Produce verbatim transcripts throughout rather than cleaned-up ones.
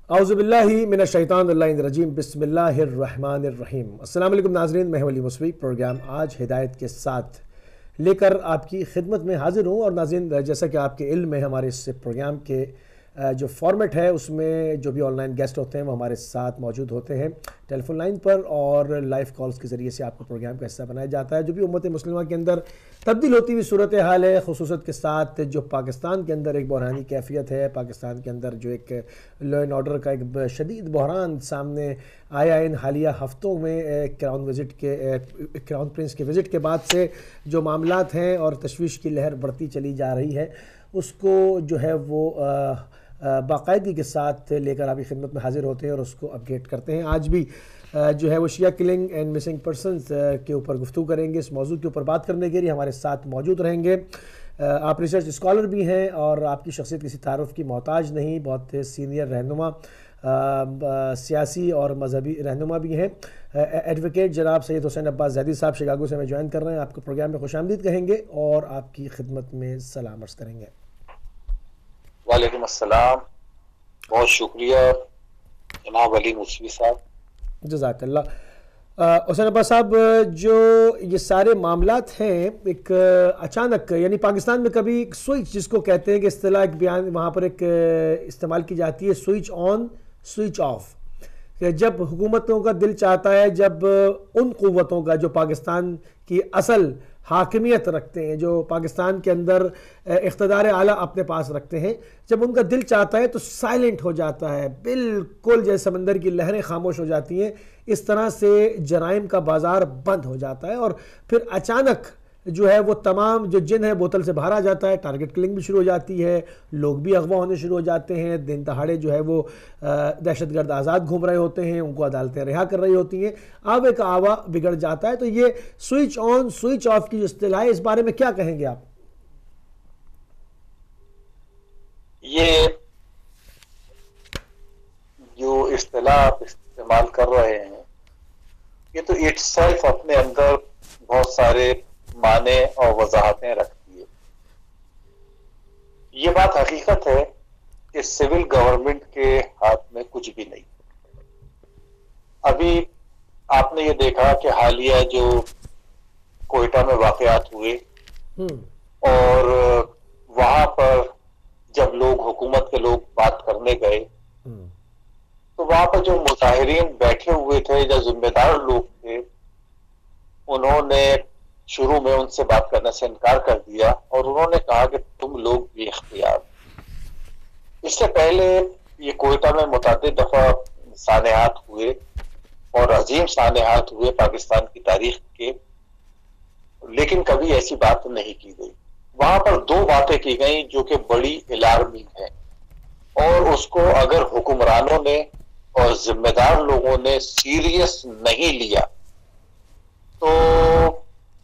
औज़ुबिल्लाहि मिनश्शैतानिर्रजीम बिस्मिल्लाहिर्रहमानिर्रहीम। अस्सलाम वालेकुम नाज़रीन, मैं वली मुस्वी प्रोग्राम आज हिदायत के साथ लेकर आपकी खिदमत में हाज़िर हूँ। और नाज़रीन, जैसा कि आपके इल्म में हमारे इस प्रोग्राम के जो फॉर्मेट है उसमें जो भी ऑनलाइन गेस्ट होते हैं वो हमारे साथ मौजूद होते हैं टेलीफोन लाइन पर और लाइव कॉल्स के ज़रिए से आपको प्रोग्राम का हिस्सा बनाया जाता है। जो भी उम्मत मुस्लिमा के अंदर तब्दील होती हुई सूरत हाल है, खुसूसत के साथ जो पाकिस्तान के अंदर एक बहरानी कैफियत है, पाकिस्तान के अंदर जो एक लॉ एंड ऑर्डर का एक शदीद बहरान सामने आया इन हालिया हफ्तों में क्राउन विज़िट के क्राउन प्रिंस के विज़िट के बाद से जो मामलात हैं और तशवीश की लहर बढ़ती चली जा रही है, उसको जो है वो बाकायदगी के साथ लेकर आपकी खिदमत में हाजिर होते हैं और उसको अपडेट करते हैं। आज भी जो है वो Shia killing and missing persons के ऊपर गुफ्तगू करेंगे। इस मौजू के ऊपर बात करने के लिए हमारे साथ मौजूद रहेंगे। आप रिसर्च स्कॉलर भी हैं और आपकी शख्सियत किसी तारुफ की मोहताज नहीं, बहुत सीनियर रहनुमा, सियासी और मजहबी रहनुमा भी हैं। एडवोकेट जनाब सैयद हुसैन अब्बास ज़ैदी साहब शिकागो से हमें ज्वाइन कर रहे हैं। आपको प्रोग्राम में खुशामदीद कहेंगे और आपकी खिदमत में सलाम अर्ज़ करेंगे। वालेकुम अस्सलाम, बहुत शुक्रिया जनाब अली मुस्वी साहब। जज़ाकल्लाह। हुसैन अब्बास साहब, जो ये सारे मामलात हैं एक अचानक, यानी पाकिस्तान में कभी स्विच जिसको कहते हैं कि इस्तिलाह एक बयान वहाँ पर एक इस्तेमाल की जाती है, स्विच ऑन स्विच ऑफ, कि जब हुकूमतों का दिल चाहता है, जब उन क़ुव्वतों का जो पाकिस्तान की असल हाकिमियत रखते हैं, जो पाकिस्तान के अंदर इख्तिदार आला अपने पास रखते हैं, जब उनका दिल चाहता है तो साइलेंट हो जाता है, बिल्कुल जैसे समंदर की लहरें खामोश हो जाती हैं। इस तरह से जराइम का बाज़ार बंद हो जाता है और फिर अचानक जो है वो तमाम जो जिन है बोतल से बाहर आ जाता है। टारगेट किलिंग भी शुरू हो जाती है, लोग भी अगवा होने शुरू हो जाते हैं, दिन दहाड़े जो है वो दहशतगर्द आज़ाद घूम रहे होते हैं, उनको अदालतें रिहा कर रही होती हैं, आवे का आवा बिगड़ जाता है। तो ये स्विच ऑन स्विच ऑफ की जो इस्तिलाह है, इस बारे में क्या कहेंगे आप? ये जो इस्तिलाह आप इस्तेमाल कर रहे हैं, ये तो इटसेल्फ अपने अंदर बहुत सारे माने और वजाहतें रखती है। ये बात हकीकत है कि सिविल गवर्नमेंट के हाथ में कुछ भी नहीं। अभी आपने ये देखा कि हालिया जो कोयटा में वाकयात हुए और वहां पर जब लोग हुकूमत के लोग बात करने गए तो वहां पर जो मुजाहिरीन बैठे हुए थे, जो जिम्मेदार लोग थे, उन्होंने शुरू में उनसे बात करने से इनकार कर दिया और उन्होंने कहा कि तुम लोग भी इख्तियार। इससे पहले ये कोयटा में मुतअद्दिद दफा सानेहात हुए और अजीम सानेहात हुए पाकिस्तान की तारीख के, लेकिन कभी ऐसी बात नहीं की गई। वहां पर दो बातें की गई जो कि बड़ी अलार्मिंग है और उसको अगर हुक्मरानों ने और जिम्मेदार लोगों ने सीरियस नहीं लिया तो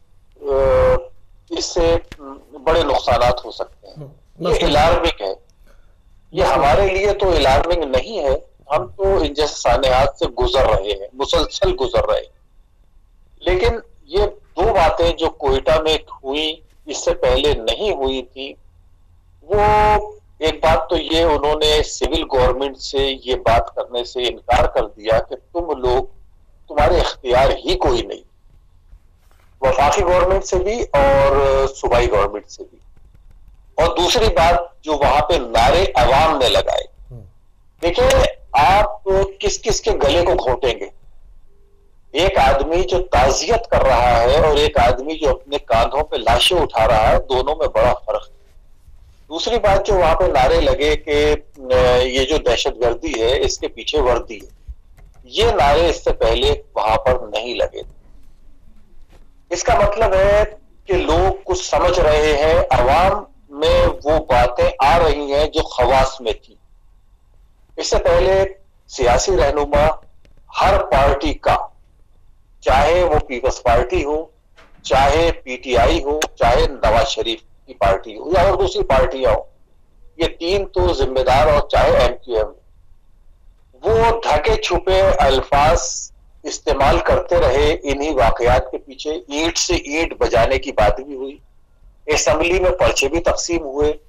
इससे बड़े नुकसानात हो सकते हैं। ये अलार्मिंग है, ये हमारे लिए तो अलार्मिंग नहीं है, हम तो इन जैसे सानेहात से गुजर रहे हैं, मुसलसल गुजर रहे हैं। लेकिन ये दो बातें जो कोयटा में हुई, इससे पहले नहीं हुई थी। वो एक बात तो ये, उन्होंने सिविल गवर्नमेंट से ये बात करने से इनकार कर दिया कि तुम लोग, तुम्हारे इख्तियार ही कोई नहीं, वफाकी गवर्नमेंट से भी और सूबाई गवर्नमेंट से भी। और दूसरी बात जो वहां पे नारे अवाम ने लगाए, देखिए आप किस किस के गले को घोटेंगे। एक आदमी जो ताजियत कर रहा है और एक आदमी जो अपने कांधों पे लाशें उठा रहा है, दोनों में बड़ा फर्क है। दूसरी बात जो वहां पे नारे लगे कि ये जो दहशतगर्दी है इसके पीछे वर्दी है, ये नारे इससे पहले वहां पर नहीं लगे थे। इसका मतलब है कि लोग कुछ समझ रहे हैं, अवाम में वो बातें आ रही हैं जो खवास में थी। इससे पहले सियासी रहनुमा हर पार्टी का, चाहे वो पीपल्स पार्टी हो, चाहे पीटीआई हो, चाहे नवाज शरीफ की पार्टी हो या और दूसरी पार्टियां हो, ये तीन तो जिम्मेदार, और चाहे एमक्यूएम, वो ढके छुपे अल्फाज इस्तेमाल करते रहे। इन्हीं वाकयात के पीछे ईंट से ईंट बजाने की बात भी हुई, असेंबली में पर्चे भी तकसीम हुए,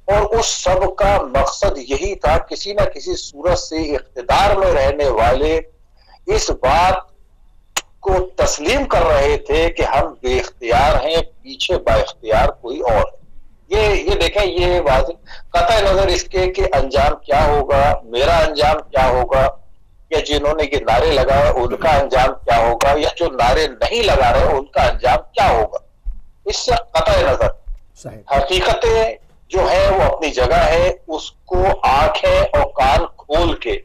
और उस सब का मकसद यही था, किसी ना किसी सूरत से इख्तिदार में रहने वाले इस बात को तस्लीम कर रहे थे कि हम बेइख्तियार हैं, पीछे बाइख्तियार कोई और है। ये ये देखें, ये बात कतई नजर इसके कि अंजाम क्या होगा, मेरा अंजाम क्या होगा, या जिन्होंने ये नारे लगाए उनका अंजाम क्या होगा, या जो नारे नहीं लगा रहे उनका अंजाम क्या होगा, इससे कतई नजर हकीकतें जो है वो अपनी जगह है, उसको आंखें और कान खोल के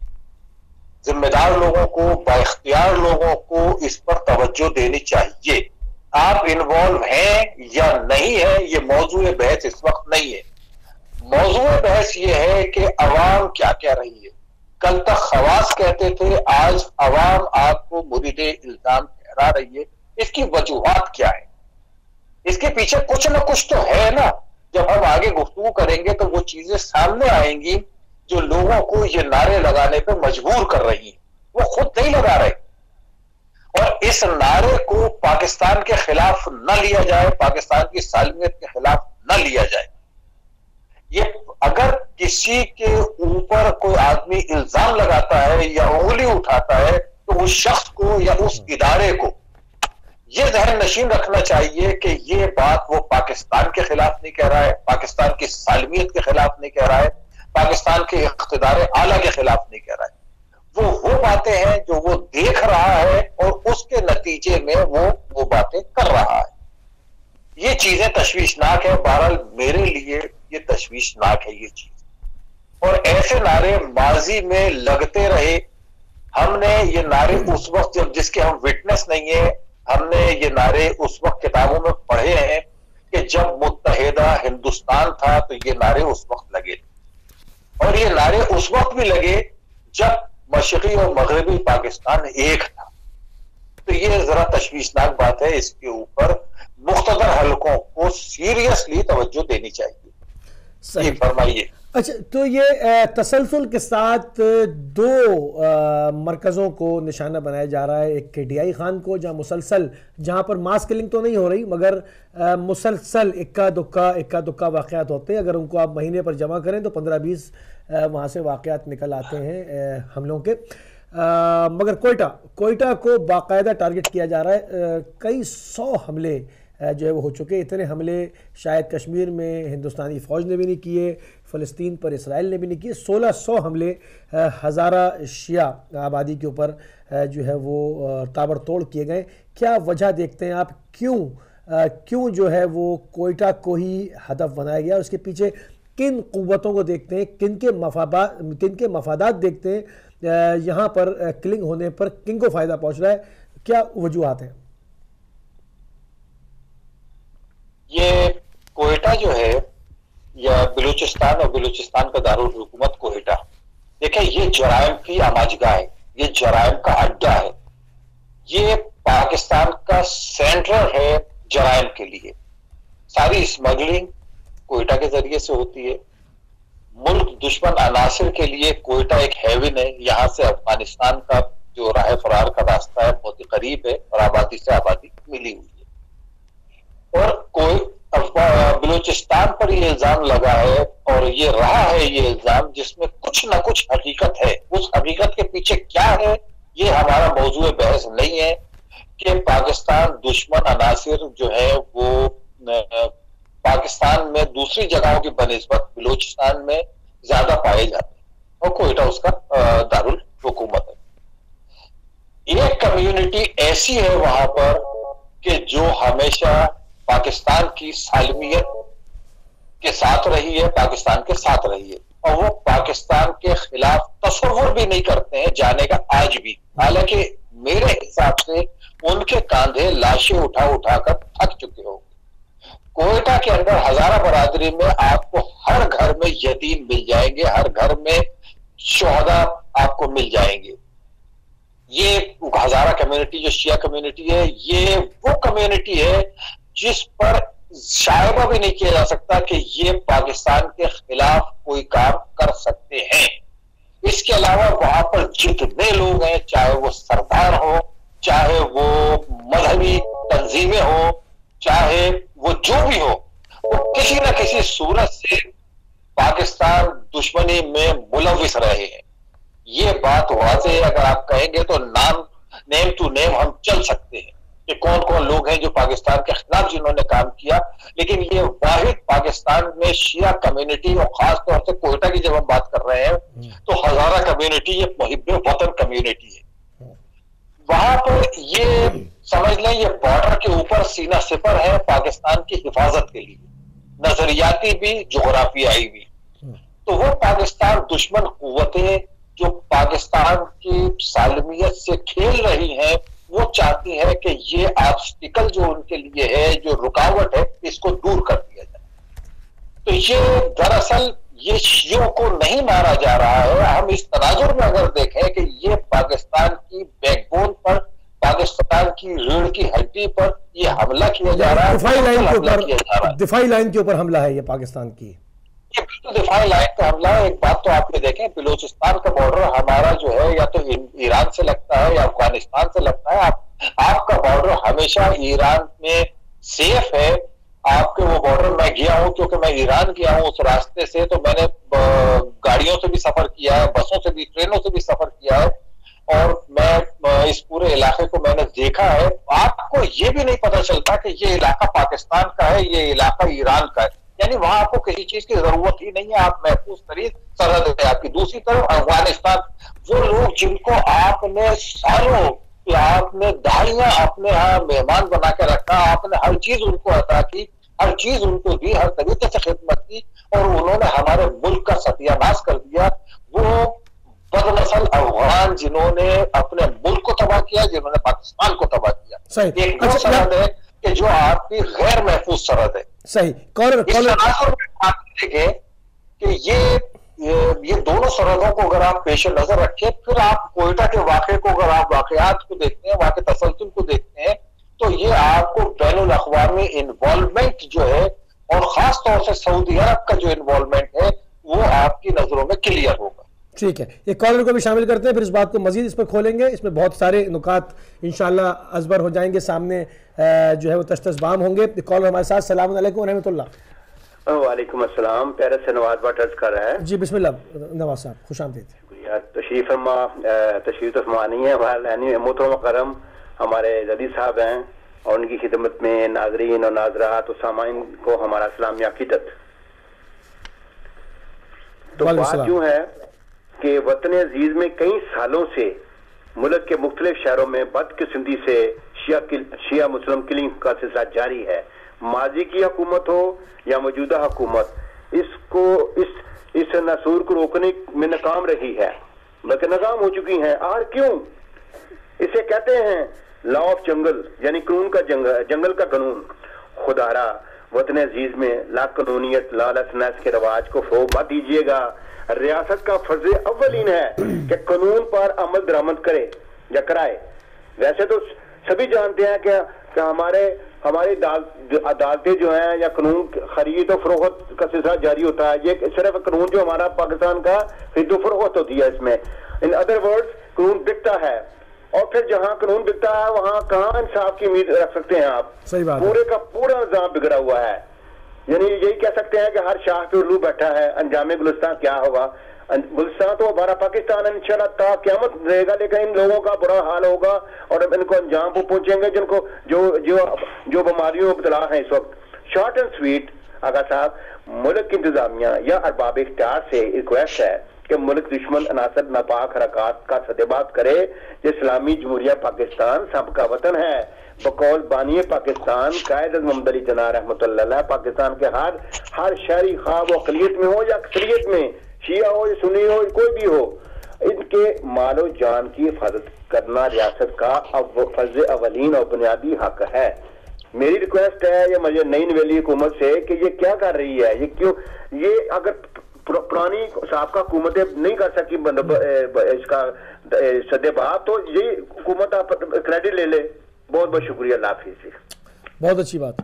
जिम्मेदार लोगों को, बाइख्तियार लोगों को इस पर तवज्जो देनी चाहिए। आप इन्वॉल्व हैं या नहीं है, ये मौजूद बहस इस वक्त नहीं है। मौजूद बहस ये है कि अवाम क्या कह रही है। कल तक खवास कहते थे, आज अवाम आपको मुरीदे इल्जाम ठहरा रही है। इसकी वजूहात क्या है? इसके पीछे कुछ ना कुछ तो है ना। जब हम आगे गुफ्तगू करेंगे तो वो चीजें सामने आएंगी जो लोगों को ये नारे लगाने पे मजबूर कर रही है। वो खुद नहीं लगा रहे। और इस नारे को पाकिस्तान के खिलाफ न लिया जाए, पाकिस्तान की सालमियत के खिलाफ न लिया जाए। ये अगर किसी के ऊपर कोई आदमी इल्जाम लगाता है या उंगली उठाता है तो उस शख्स को या उस इदारे को ये जहन नशीन रखना चाहिए कि ये बात वो पाकिस्तान के खिलाफ नहीं कह रहा है, पाकिस्तान की सालमियत के खिलाफ नहीं कह रहा है, पाकिस्तान के इख्तिदार आला के खिलाफ नहीं कह रहा है। वो वो बातें हैं जो वो देख रहा है और उसके नतीजे में वो वो बातें कर रहा है। ये चीजें तशवीशनाक है। बहरहाल मेरे लिए ये तशवीशनाक है ये चीज। और ऐसे नारे माजी में लगते रहे। हमने ये नारे उस वक्त जब जिसके हम विटनेस नहीं है, हमने ये नारे उस वक्त किताबों में पढ़े हैं कि जब मुत्तहिदा हिंदुस्तान था तो ये नारे उस वक्त लगे थे। और ये नारे उस वक्त भी लगे जब मशरकी और मगरबी पाकिस्तान एक था। तो ये जरा तशवीशनाक बात है। इसके ऊपर मुख्तदर हलकों को सीरियसली तवज्जो देनी चाहिए। फरमाइए। अच्छा, तो ये तसलसल के साथ दो मरकज़ों को निशाना बनाया जा रहा है। एक के डी आई खान को, जहाँ मुसलसल, जहाँ पर मास किलिंग तो नहीं हो रही मगर आ, मुसलसल इक्का दुक्का इक्का दुक्का वाक़यात होते हैं। अगर उनको आप महीने पर जमा करें तो पंद्रह बीस वहाँ से वाक़यात निकल आते हैं हमलों के। आ, मगर कोयटा कोयटा को बाकायदा टारगेट किया जा रहा है। आ, कई सौ हमले जो है वो हो चुके। इतने हमले शायद कश्मीर में हिंदुस्तानी फ़ौज ने भी नहीं किए, फ़लस्तीन पर इसराइल ने भी नहीं किए। सोलह सौ हमले हज़ारा शिया आबादी के ऊपर जो है वो ताबड़तोड़ किए गए। क्या वजह देखते हैं आप, क्यों क्यों जो है वो कोयटा को ही हदफ बनाया गया? उसके पीछे किन क़ुव्वतों को देखते हैं, किन के मफादात किन के मफादात देखते हैं? यहाँ पर किलिंग होने पर किन को फ़ायदा पहुँच रहा है? क्या वजूहात हैं? ये कोयटा जो है या बलूचिस्तान और बलूचिस्तान का दारुल हुकूमत कोयटा, देखिए ये जराइम की आमाजगाह है, ये जराइम का अड्डा है, ये पाकिस्तान का सेंटर है जराइम के लिए। सारी स्मगलिंग कोयटा के जरिए से होती है। मुल्क दुश्मन अनासिर के लिए कोयटा एक हेवन है। यहाँ से अफगानिस्तान का जो राह फरार का रास्ता है बहुत ही करीब है और आबादी से आबादी मिली हुई है। और कोई बलूचिस्तान पर ये इल्जाम लगा है और ये रहा है ये इल्जाम जिसमें कुछ ना कुछ हकीकत है। उस हकीकत के पीछे क्या है ये हमारा मौजूद बहस नहीं है कि पाकिस्तान दुश्मन अनासिर जो है वो पाकिस्तान में दूसरी जगहों की बनिस्बत बलूचिस्तान में ज्यादा पाए जाते हैं और कोयटा उसका दारुल हुकूमत है। एक कम्युनिटी ऐसी है वहां पर कि जो हमेशा पाकिस्तान की सालमियत के साथ रही है, पाकिस्तान के साथ रही है और वो पाकिस्तान के खिलाफ तस्वुर भी नहीं करते हैं जाने का आज भी। हालांकि मेरे हिसाब से उनके कांधे लाशें उठा उठा कर थक चुके होंगे। कोयटा के अंदर हजारा बरादरी में आपको हर घर में यतीम मिल जाएंगे, हर घर में शोहदा आपको मिल जाएंगे। ये हजारा कम्युनिटी जो शिया कम्युनिटी है, ये वो कम्युनिटी है जिस पर शायद भी नहीं किया जा सकता कि ये पाकिस्तान के खिलाफ कोई काम कर सकते हैं। इसके अलावा वहां पर जितने लोग हैं, चाहे वो सरदार हो, चाहे वो मजहबी तंजीमें हो, चाहे वो जो भी हो, वो किसी न किसी सूरत से पाकिस्तान दुश्मनी में मुलविस रहे हैं। ये बात वाज़ेह अगर आप कहेंगे तो नाम नेम टू नेम हम चल सकते हैं कि कौन कौन लोग हैं जो पाकिस्तान के खिलाफ जिन्होंने काम किया। लेकिन ये वाहिद पाकिस्तान में शिया कम्युनिटी और खास तौर से कोयटा की जब हम बात कर रहे हैं तो हजारा कम्युनिटी ये मुहिब्बे वतन कम्युनिटी है। वहां पर ये समझ लें ये बॉर्डर के ऊपर सीना सिपर है पाकिस्तान की हिफाजत के लिए, नजरियाती भी जोग्राफियाई भी। तो वो पाकिस्तान दुश्मन कुव्वतें जो पाकिस्तान की सालमियत से खेल रही हैं, वो चाहती है कि ये ऑब्स्टिकल जो उनके लिए है, जो रुकावट है, इसको दूर कर दिया जाए। तो ये दरअसल ये शियों को नहीं मारा जा रहा है। हम इस तनाजुर में अगर देखें कि ये पाकिस्तान की बैकबोन पर, पाकिस्तान की रीढ़ की हड्डी पर ये हमला किया जा रहा है, दिफाई लाइन के ऊपर, दिफाई लाइन के ऊपर हमला है ये पाकिस्तान की, ये बिल्कुल दिफाई लाइन का हमला है। एक बात तो आपने देखें, बलूचिस्तान का बॉर्डर हमारा जो है या तो ईरान से लगता है या अफगानिस्तान से लगता है। आप, आपका बॉर्डर हमेशा ईरान में सेफ है। आपके वो बॉर्डर मैं गया हूं क्योंकि मैं ईरान गया हूं उस रास्ते से, तो मैंने गाड़ियों से भी सफर किया है, बसों से भी, ट्रेनों से भी सफर किया है और मैं इस पूरे इलाके को मैंने देखा है। आपको ये भी नहीं पता चलता कि ये इलाका पाकिस्तान का है, ये इलाका ईरान का है, यानी वहां आपको किसी चीज की जरूरत ही नहीं है। आप महफूज तरीन सरहद है आपकी। दूसरी तरफ अफगानिस्तान, वो लोग जिनको आपने सालों, आपने दहाइयां अपने यहाँ मेहमान बना के रखा, आपने हर चीज उनको अता की, हर चीज उनको दी, हर तरीके से खिदमत की और उन्होंने हमारे मुल्क का सत्यानाश कर दिया। वो बदनस्ल अफगान जिन्होंने अपने मुल्क को तबाह किया, जिन्होंने पाकिस्तान को तबाह किया। एक वो सरहद है कि जो आपकी गैर महफूज सरहद है। सही। कौन देखें कि ये, ये ये दोनों सरहदों को अगर आप पेश नजर रखें, फिर आप कोयटा के वाक़े को अगर आप वाक़यात को देखते हैं, वहां के तसलसल को देखते हैं, तो ये आपको बैनुल अक़वामी इन्वॉल्वमेंट जो है और खास तौर से सऊदी अरब का जो इन्वॉल्वमेंट है वो आपकी नजरों में क्लियर होगा। ठीक है, ये कॉलर को भी शामिल करते हैं, फिर इस बात को मजीद इस पर खोलेंगे। इसमें बहुत सारे नुकात इंशाल्लाह अजबर हो जाएंगे, सामने जो है वो तश्तज़बाम होंगे। कॉलर हमारे साथ, सलाम अलैकुम व रहमतुल्लाह। वालेकुम अस्सलाम। पेरिस से नवाज भट्ट अर्ज कर रहा है। जी बिस्मिल्लाह नवाज साहब, खुश आमदीद। शुक्रिया। तशरीफ तशरीफ फरमा नहीं है मोहतरम हमारे जदी साहब हैं और उनकी खिदमत में नाजरीन और नाजरात और सामाइन को हमारा सलाम याकीदत। तो बात यूँ है कि वतन अजीज में कई सालों से मुल्क के मुख्तलिफ शहरों में बदकिस्मती से शिया शिया मुस्लिम किलिंग का सिलसिला जारी है। माजी की हुकूमत हो या मौजूदा हुकूमत, इसको इस इस नसूर को रोकने में नाकाम रही है, बल्कि नाकाम हो चुकी है। और क्यों? इसे कहते हैं लॉ ऑफ जंगल, यानी कानून का जंगल, जंगल का कानून। खुदारा वतन अजीज में ला कानूनियत, लालच के रवाज को फोग मत दीजिएगा। रियासत का फर्ज अव्वलीन है कि कानून पर अमल दरामद करे या कराए। वैसे तो सभी जानते हैं कि, कि हमारे हमारी अदालतें जो हैं या कानून खरीद और फरोख्त का सिलसिला जारी होता है। ये सिर्फ कानून जो हमारा पाकिस्तान का खरीद और फरोख्त होती है, इसमें इन अदर वर्ड्स कानून बिकता है। और फिर जहां कानून बिकता है वहां कहां इंसाफ की उम्मीद रख सकते हैं आप? सही बात। पूरे का पूरा निजाम बिगड़ा हुआ है। यानी यही कह सकते हैं कि हर शाह पे उल्लू बैठा है। अंजाम गुलिस्तान क्या होगा? गुलिस्तान तो हमारा पाकिस्तान इंशाल्लाह ता क़यामत रहेगा, लेकिन इन लोगों का बुरा हाल होगा और इनको अंजाम को पहुंचेंगे जिनको जो जो जो बीमारियों में मुब्तला है इस वक्त। शॉर्ट एंड स्वीट आगा साहब, मुल्क की इंतजामिया या अरबाब इख्तियार से रिक्वेस्ट है कि मुल्क दुश्मन अनासर नापाक हरकत का सदेबाद करे। जो इस्लामी जमहूरिया पाकिस्तान सबका वतन है। बकौल बानी पाकिस्तान कायद मोहम्मद अली जना रहमतुल्लाह पाकिस्तान के हर हर शहरी ख्वाब व अक़लियत में हो या अक्सरियत में, शिया हो या सुन्नी हो, कोई भी हो, इनके मालो जान की हिफाजत करना रियासत का फर्ज अवलीन और बुनियादी हक है। मेरी रिक्वेस्ट है ये मुझे नई नवेली हुकूमत से कि ये क्या कर रही है, ये क्यों, ये अगर पुरानी साबका हुकूमतें नहीं कर सकी इसका सदेबाब, तो ये हुकूमत आप क्रेडिट ले ले। बहुत बहुत शुक्रिया, अल्लाह हाफिज़। बहुत अच्छी बात।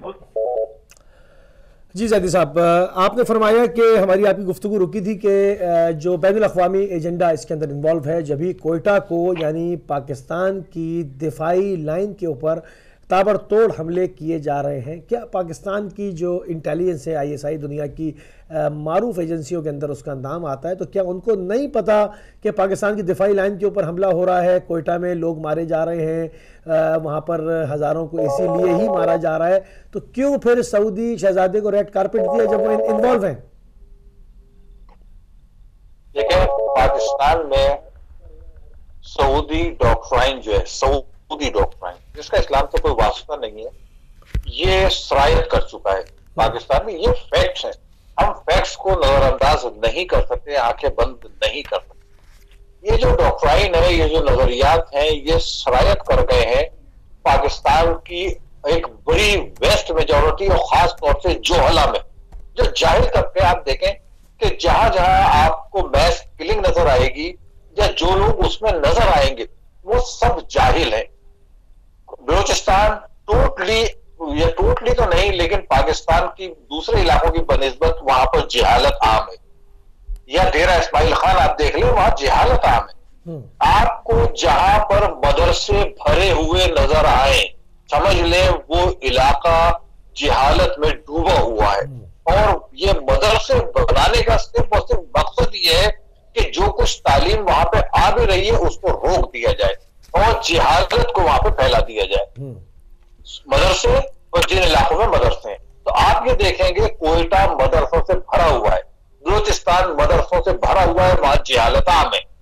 जी ज़ैदी साहब, आपने फरमाया कि हमारी आपकी गुफ्तगू रुकी थी कि जो बैनुल अक़वामी एजेंडा इसके अंदर इन्वॉल्व है, जब भी कोयटा को यानी पाकिस्तान की दिफाई लाइन के ऊपर ताबड़तोड़ हमले किए जा रहे हैं। क्या पाकिस्तान की जो इंटेलिजेंस है, आईएसआई दुनिया की मारूफ एजेंसियों के अंदर उसका नाम आता है, तो क्या उनको नहीं पता कि पाकिस्तान की दिफाई लाइन के ऊपर हमला हो रहा है, कोयटा में लोग मारे जा रहे हैं, वहाँ पर हज़ारों को इसीलिए ही मारा जा रहा है, तो क्यों फिर सऊदी शहजादे को रेड कारपेट दिया जब वो इन्वॉल्व हैं? देखिए, पाकिस्तान में सऊदी डॉक्ट्राइन जो है, सऊदी डॉक्ट्राइन जिसका इस्लाम से कोई वास्ता नहीं है, ये सरायत कर चुका है पाकिस्तान में। ये फैक्ट्स है, हम फैक्ट्स को नजरअंदाज नहीं कर सकते, आंखें बंद नहीं कर सकते। ये जो डॉक्ट्राइन है, ये जो नजरियात हैं, ये सरायत कर गए हैं पाकिस्तान की एक बड़ी वेस्ट मेजॉरिटी और खास तौर से जोहला में। जो जाहिल तबके आप देखें कि जहां जहां आपको मैस किलिंग नजर आएगी या जो लोग उसमें नजर आएंगे वो सब जाहिल है। बलूचिस्तान टोटली, ये टोटली तो नहीं, लेकिन पाकिस्तान की दूसरे इलाकों की बनिस्बत वहां पर जिहालत आम है। या डेरा इस्माइल खान आप देख ले, वहां जिहालत आम है। आपको जहां पर मदरसे भरे हुए नजर आए, समझ ले वो इलाका जिहालत में डूबा हुआ है। और ये मदरसे बनाने का सिर्फ और सिर्फ मकसद ये है कि जो कुछ तालीम वहां पे आ भी रही है उसको रोक दिया जाए और जिहालत को वहां पे फैला दिया जाए। मदरसे और जिन इलाकों में मदरसे हैं, तो आप ये देखेंगे कोयटा मदरसों से भरा हुआ है, बलूचिस्तान मदरसों से भरा हुआ है, वहां जिहालत आम है।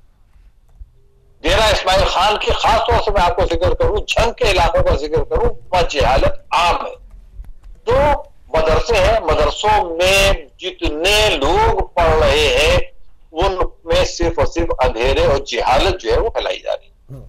डेरा इस्माइल खान की खास तौर से मैं आपको जिक्र करूं, झंग के इलाकों का जिक्र करूं, वहां जिहालत आम है। तो मदरसे हैं, मदरसों में जितने लोग पढ़ रहे हैं उनमें सिर्फ और सिर्फ अंधेरे और जिहालत जो है वो फैलाई जा रही है।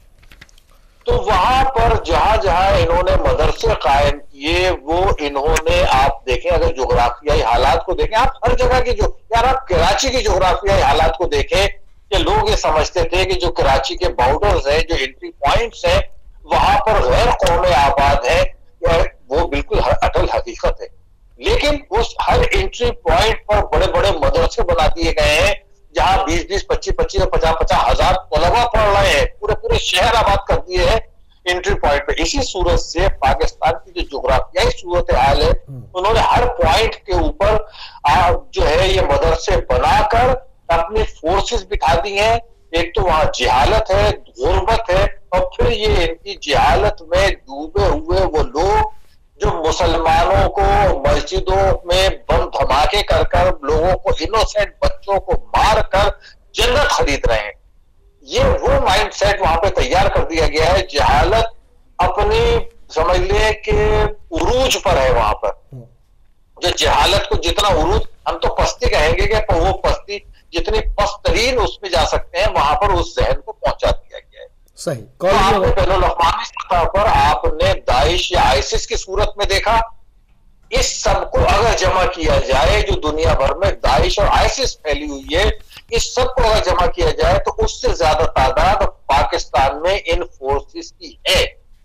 तो वहां पर जहां जहां इन्होंने मदरसे कायम किए, वो इन्होंने, आप देखें अगर जोग्राफियाई हालात को देखें, आप हर जगह की, जो यार आप कराची की जोग्राफियाई हालात को देखें कि लोग ये समझते थे कि जो कराची के बॉर्डर्स हैं, जो एंट्री पॉइंट्स हैं, वहां पर गैर कौमें आबाद है, वो बिल्कुल अटल हकीकत है। लेकिन उस हर एंट्री पॉइंट पर बड़े बड़े मदरसे बना दिए गए हैं जहां बीस बीस पच्चीस पच्चीस और पचास पचास हजार तलबा पढ़ रहे हैं, पूरे पूरे शहर आबाद कर दिए हैं एंट्री पॉइंट पे। इसी सूरत से पाकिस्तान की जो जोग्राफियाई सूरत हाल है, उन्होंने हर पॉइंट के ऊपर जो है ये मदरसे बनाकर अपनी फोर्सेस बिठा दी हैं। एक तो वहां जिहालत है, गुर्बत है, और फिर ये इनकी जिहालत में डूबे हुए वो लोग जो मुसलमानों को मस्जिदों में बम धमाके कर कर लोगों को, इनोसेंट बच्चों को मार कर जन्नत खरीद रहे हैं। ये वो माइंडसेट वहां पे तैयार कर दिया गया है। जहालत अपनी समझ ले कि उरूज पर है वहां पर। जो जहालत को जितना उरूज, हम तो पस्ती कहेंगे कि वो पस्ती जितनी पस्तरीन उसमें जा सकते हैं, वहां पर उस जहन को पहुंचा दिया गया है। सही। तो आपने बैनुल-अक़वामी सतह पर आपने दाइश या आईसिस की सूरत में देखा। इस सबको अगर जमा किया जाए, जो दुनिया भर में दाइश और आईसिस फैली हुई है, इस सबको अगर जमा किया जाए तो उससे ज्यादा तादाद पाकिस्तान में इन फोर्सेस की है।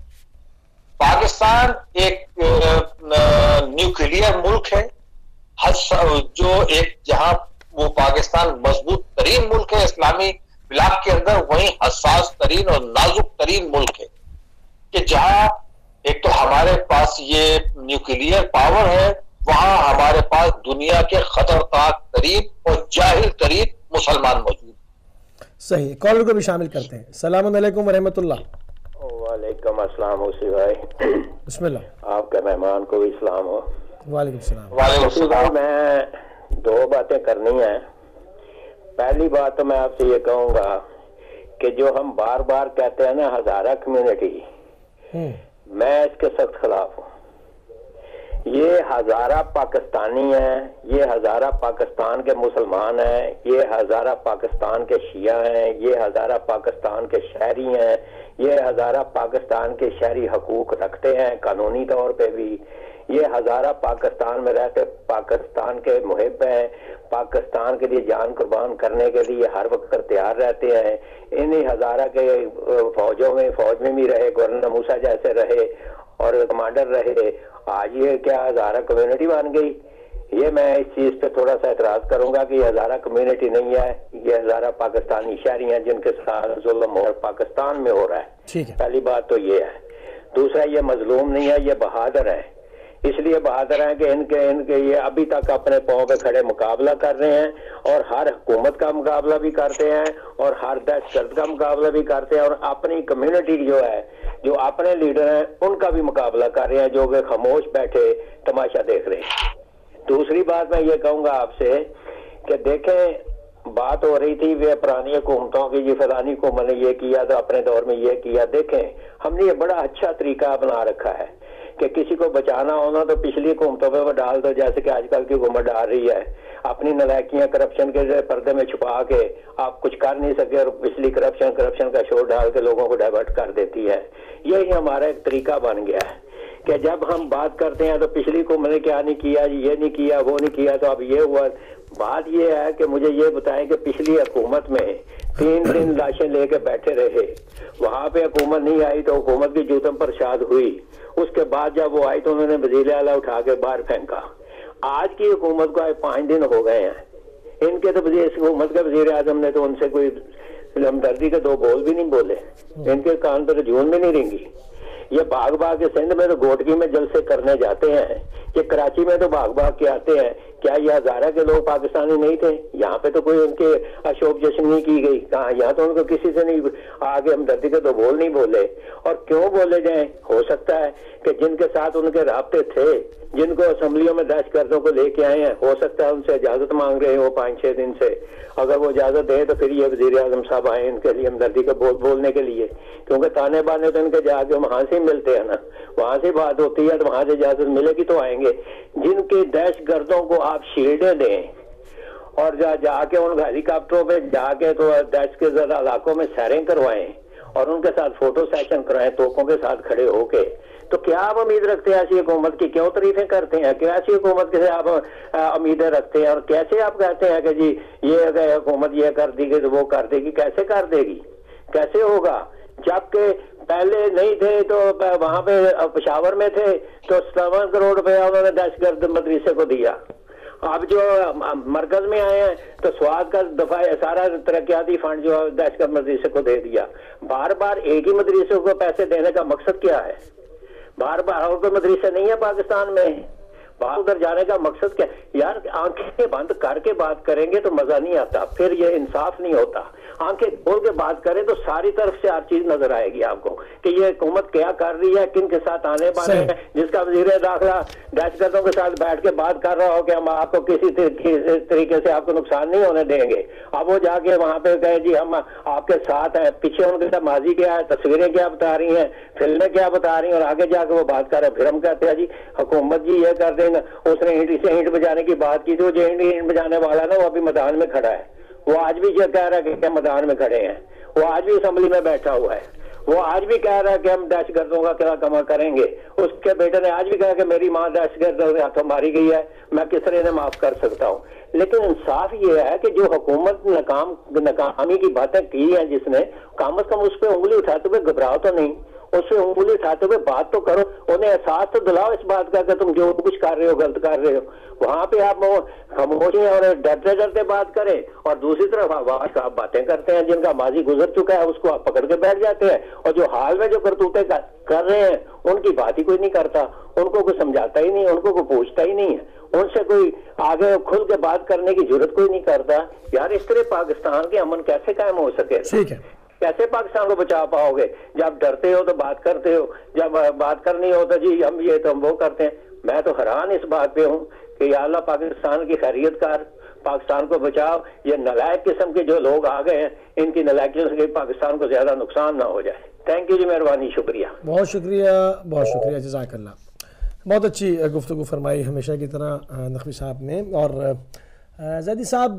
पाकिस्तान एक न्यूक्लियर मुल्क है, जो एक जहां वो पाकिस्तान मजबूत तरीन मुल्क है इस्लामी ब्लॉक के अंदर, वहीं हसास तरीन और नाजुक तरीन मुल्क है कि जहां एक तो हमारे पास ये न्यूक्लियर पावर है, वहां हमारे पास दुनिया के खतरनाक तरीन और जाहिल तरीन मुसलमान मौजूद। सही। कॉलर को भी शामिल करते हैं। सलाम अलैकुम व रहमतुल्लाह। वालेकुम अस्सलाम हुसैन भाई। बिस्मिल्लाह। आपके मेहमान को भी सलाम हो। वालेकुम सलाम। वालेकुम सलाम। मैं दो बातें करनी है। पहली बात तो मैं आपसे ये कहूंगा कि जो हम बार बार कहते हैं ना हजारा कम्युनिटी, मैं इसके सख्त खिलाफ हूँ। ये हजारा पाकिस्तानी हैं, ये हजारा पाकिस्तान के मुसलमान हैं, ये हजारा पाकिस्तान के शिया हैं, ये हजारा पाकिस्तान के शहरी हैं, ये हजारा पाकिस्तान के शहरी हकूक रखते हैं कानूनी तौर पे भी। ये हजारा पाकिस्तान में रहते पाकिस्तान के मुहिब हैं, पाकिस्तान के लिए जान कुर्बान करने के लिए हर वक्त तैयार रहते हैं। इन्हीं हजारा के फौजों में फौज में भी रहे, गवर्नर मूसा जैसे रहे और कमांडर रहे। आज ये क्या हजारा कम्युनिटी बन गई? ये मैं इस चीज पे थोड़ा सा एतराज करूंगा कि हजारा कम्युनिटी नहीं है, ये हजारा पाकिस्तानी शहरी हैं जिनके साथ जुल्म और पाकिस्तान में हो रहा है। ठीक है। पहली बात तो ये है। दूसरा ये मजलूम नहीं है, ये बहादुर है। इसलिए बहादुर हैं कि इनके इनके ये अभी तक अपने पाँव पे खड़े मुकाबला कर रहे हैं और हर हुकूमत का मुकाबला भी करते हैं और हर दहशतगर्द का मुकाबला भी करते हैं और अपनी कम्युनिटी जो है, जो अपने लीडर हैं, उनका भी मुकाबला कर रहे हैं, जो कि खामोश बैठे तमाशा देख रहे हैं। दूसरी बात मैं ये कहूंगा आपसे कि देखें, बात हो रही थी वे पुरानी हुकूमतों की, जी फलानी हुकूमत ने ये किया तो अपने दौर में ये किया। देखें, हमने ये बड़ा अच्छा तरीका बना रखा है कि किसी को बचाना होना तो पिछली हुकूमतों पे वो डाल दो, जैसे कि आजकल की हुकूमत डाल रही है। अपनी नलायकियां करप्शन के पर्दे में छुपा के आप कुछ कर नहीं सके और पिछली करप्शन करप्शन का शोर डाल के लोगों को डाइवर्ट कर देती है। यही हमारा एक तरीका बन गया है कि जब हम बात करते हैं तो पिछली हुकूमत ने क्या नहीं किया, ये नहीं किया, वो नहीं किया, तो अब ये हुआ। बात ये है कि मुझे ये बताएं कि पिछली हुकूमत में तीन दिन लाशें लेके बैठे रहे, वहां पे हुकूमत नहीं आई तो हुकूमत की जूतम प्रसाद हुई। उसके बाद जब वो आई तो उन्होंने वजीर आला उठा के बाहर फेंका। आज की हुकूमत को आए पांच दिन हो गए हैं, इनके तो वजीर हुकूमत के वजीर आजम ने तो उनसे कोई हमदर्दी के दो बोल भी नहीं बोले, इनके कान पर जून भी नहीं रेंगी। ये भाग भाग के सिंध में तो गोटकी में जलसे करने जाते हैं, ये कराची में तो भाग भाग के आते हैं। क्या ये हजारा के लोग पाकिस्तानी नहीं थे? यहाँ पे तो कोई उनके अशोक जश्न नहीं की गई, कहा यहाँ तो उनको किसी से नहीं आगे हमदर्दी के तो बोल नहीं बोले। और क्यों बोले जाए? हो सकता है कि जिनके साथ उनके राब्ते थे, जिनको असम्बलियों में दहशतगर्दों को लेके आए हैं, हो सकता है उनसे इजाजत मांग रहे हैं वो पाँच छह दिन से। अगर वो इजाजत दे तो फिर ये वजीर आजम साहब आए इनके लिए हमदर्दी का बोल बोलने के लिए, क्योंकि ताने बाने तो इनके जाके वहां से मिलते हैं ना, वहां से बात होती है तो वहां से इजाजत मिलेगी तो आएंगे। जिनके दहशतगर्दों को आप शील्डें दें और जा जाके उन हेलीकॉप्टरों पे जाके तो दहशतगर्द इलाकों में सैरें करवाएं और उनके साथ फोटो सेशन कराएं तोपों के साथ खड़े होके, तो क्या आप उम्मीद रखते हैं ऐसी हुकूमत की? क्यों तारीफें करते हैं? क्या ऐसी हुकूमत से आप उम्मीदें रखते हैं? और कैसे आप कहते हैं कि जी ये अगर हुकूमत ये कर देगी तो वो कर देगी? कैसे कर देगी? कैसे होगा? जबकि पहले नहीं थे तो वहां पे पेशावर में थे तो सत्तावन करोड़ रुपया उन्होंने दहशतगर्द मदरसे को दिया। अब जो मरकज में आए हैं तो स्वाद का दफा सारा तरक्याती फंड जो दहशतगर्द मदरसे को दे दिया। बार बार एक ही मदरसे को पैसे देने का मकसद क्या है? बार बार और कोई मदरसे नहीं है पाकिस्तान में, बाहर उधर जाने का मकसद क्या? यार आंखें बंद करके बात करेंगे तो मजा नहीं आता, फिर ये इंसाफ नहीं होता। आंखें खोल के बात करें तो सारी तरफ से हर चीज नजर आएगी आपको कि ये हुकूमत क्या कर रही है, किन के साथ आने वाले हैं। जिसका वजीर दाखिला दहशतगर्दों के साथ बैठ के बात कर रहा हो कि हम आपको किसी तरीके से आपको नुकसान नहीं होने देंगे, अब वो जाके वहां पे कहे जी हम आपके साथ हैं। पीछे उनके साथ माजी क्या है, तस्वीरें क्या बता रही हैं, फिल्में क्या बता रही हैं, और आगे जाके वो बात कर रहे हैं। फिर हम कहते हैं जी हुकूमत जी ये कर देंगे। उसने ईंट से ईंट बजाने की बात की, तो जो ईंट बजाने वाला ना वो अभी मैदान में खड़ा है, वो आज भी ये कह रहा है कि हम मैदान में खड़े हैं, वो आज भी असेंबली में बैठा हुआ है, वो आज भी कह रहा है कि हम दहशतगर्दों का क्या कमा करेंगे। उसके बेटे ने आज भी कहा कि मेरी माँ दहशतगर्दों के हाथों मारी गई है, मैं किस तरह इन्हें माफ कर सकता हूँ। लेकिन इंसाफ ये है कि जो हुकूमत नाकाम नाकामी की बातें की हैं जिसने, कम अज कम उस पर उंगली उठाते हुए घबराओ तो नहीं, उससे उंगली उठाते हुए बात तो करो, उन्हें एहसास तो दिलाओ इस बात का कि तुम जो कुछ कर रहे हो गलत कर रहे हो। वहां पे आप खामोशी और डरते डरते बात करें और दूसरी तरफ आवाज आप बातें करते हैं जिनका माजी गुजर चुका है उसको आप पकड़ के बैठ जाते हैं, और जो हाल में जो करतूते कर रहे हैं उनकी बात ही कोई नहीं करता, उनको कोई समझाता ही नहीं, उनको कोई पूछता ही नहीं है, उनसे कोई आगे खुल के बात करने की जरूरत कोई नहीं करता। यार इस तरह पाकिस्तान के अमन कैसे कायम हो सके? ठीक है, कैसे पाकिस्तान को बचा पाओगे? जब डरते हो तो बात करते हो, जब बात करनी हो तो जी हम ये तो हम वो करते हैं। मैं तो हैरान इस बात पे हूँ कि या अल्लाह पाकिस्तान की खैरियत कर, पाकिस्तान को बचाओ। ये नलायक किस्म के जो लोग आ गए हैं इनकी नलायकियों से पाकिस्तान को ज्यादा नुकसान ना हो जाए। थैंक यू जी, मेहरबानी, शुक्रिया, बहुत शुक्रिया, बहुत शुक्रिया, जज़ाकल्लाह। बहुत अच्छी गुफ्तगू फरमाई हमेशा की तरह नकवी साहब ने। और ज़ैदी साहब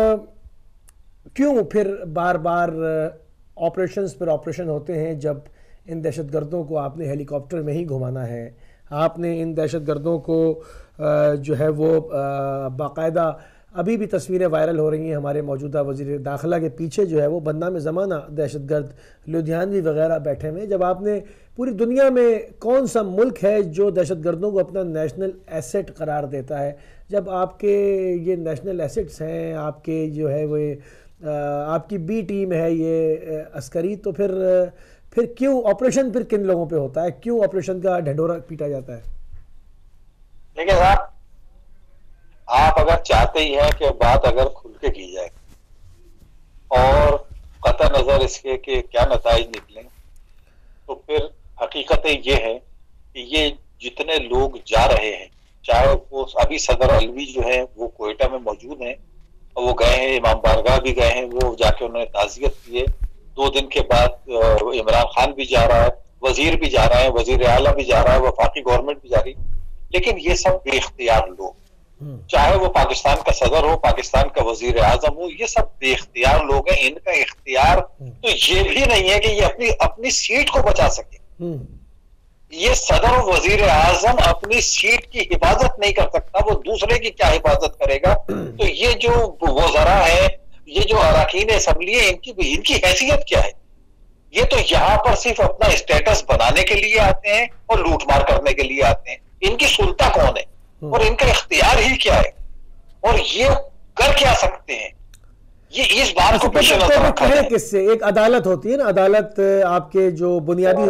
क्यों फिर बार बार ऑपरेशंस पर ऑपरेशन होते हैं जब इन दहशतगर्दों को आपने हेलीकॉप्टर में ही घुमाना है, आपने इन दहशतगर्दों को जो है वो बाकायदा अभी भी तस्वीरें वायरल हो रही हैं हमारे मौजूदा वज़ीर दाखिला के पीछे जो है वो बन्ना में ज़माना दहशतगर्द लुधियानवी वगैरह बैठे हुए। जब आपने पूरी दुनिया में कौन सा मुल्क है जो दहशतगर्दों को अपना नेशनल एसेट करार देता है? जब आपके ये नेशनल एसेट्स हैं, आपके जो है वो आपकी बी टीम है ये अस्करी, तो फिर फिर क्यों ऑपरेशन फिर किन लोगों पे होता है, क्यों ऑपरेशन का ढिंढोरा पीटा जाता है? देखिए साहब, आप अगर चाहते ही हैं कि बात अगर खुल के की जाए और कतई नजर इसके कि क्या नताइज निकले, तो फिर हकीकत ये है कि ये जितने लोग जा रहे हैं, चाहे वो अभी सदर अलवी जो है वो कोयटा में मौजूद हैं और वो गए हैं, इमाम बारगाह भी गए हैं, वो जाके उन्होंने ताज़ियत की है। दो दिन के बाद इमरान खान भी जा रहा है, वजीर भी जा रहा है, वजीर आला भी जा रहा है, वफाकी गवर्नमेंट भी जा रही है। लेकिन ये सब बेख्तियार लोग, चाहे वो पाकिस्तान का सदर हो, पाकिस्तान का वजीर आजम हो, ये सब बेख्तियार लोग हैं। इनका इख्तियार तो ये भी नहीं है कि ये अपनी अपनी सीट को बचा सके। ये सदर और वजीर आजम अपनी सीट की हिफाजत नहीं कर सकता, वो दूसरे की क्या हिफाजत करेगा? तो ये जो वज़रा है, ये जो अरकान असेंबली है, इनकी इनकी हैसियत क्या है? ये तो यहाँ पर सिर्फ अपना स्टेटस बनाने के लिए आते हैं और लूटमार करने के लिए आते हैं। इनकी सुल्ता कौन है और इनका इख्तियार ही क्या है और ये कर क्या सकते हैं? ये इस बात को पेश नजर रखा है। किससे? एक अदालत होती है ना, अदालत आपके जो बुनियादी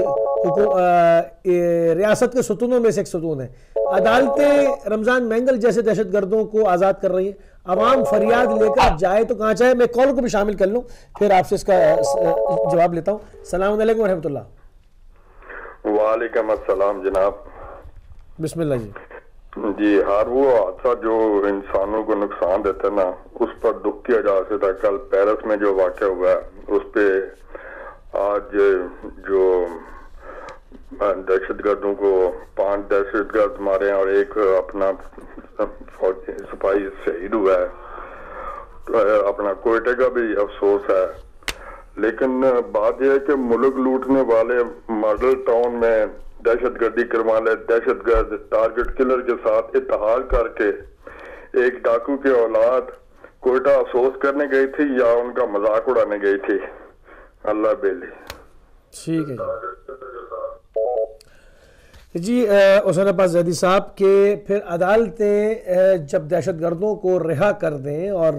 रियासत के सुतूनों में से एक सुतून है। अदालतें रमजान मैंगल जैसे दहशतगर्दों को आज़ाद कर रही हैं। अवाम फरियाद लेकर जाए तो कहाँ चाहे। मैं कॉल को भी शामिल कर लूँ, फिर आपसे इसका जवाब लेता हूँ। सलाम अलैकुम रहमतुल्लाह। वालेकुम अस्सलाम जनाब। बिस्मिल्लाह जी। जी, हर वो हादसा जो इंसानों को नुकसान देता है ना, उस पर दुख किया जा सकता है। कल पेरिस में जो वाक़या हुआ है उस पे आज जो दहशतगर्दों को पांच दहशतगर्द मारे और एक अपना सिपाही शहीद हुआ है, तो अपना कोयटे का भी अफसोस है। लेकिन बात यह है कि मुल्क लूटने वाले मॉडल टाउन में दहशतगर्दी करवा ले, दहशतगर्द टारगेट किलर के साथ इत्तेहाद करके एक डाकू की औलाद कोयटा अफसोस करने गई थी या उनका मजाक उड़ाने गई थी? अल्लाह बेली। ठीक है जी। हुसैन अब्बास ज़ैदी साहब के फिर अदालतें जब दहशतगर्दों को रिहा कर दें और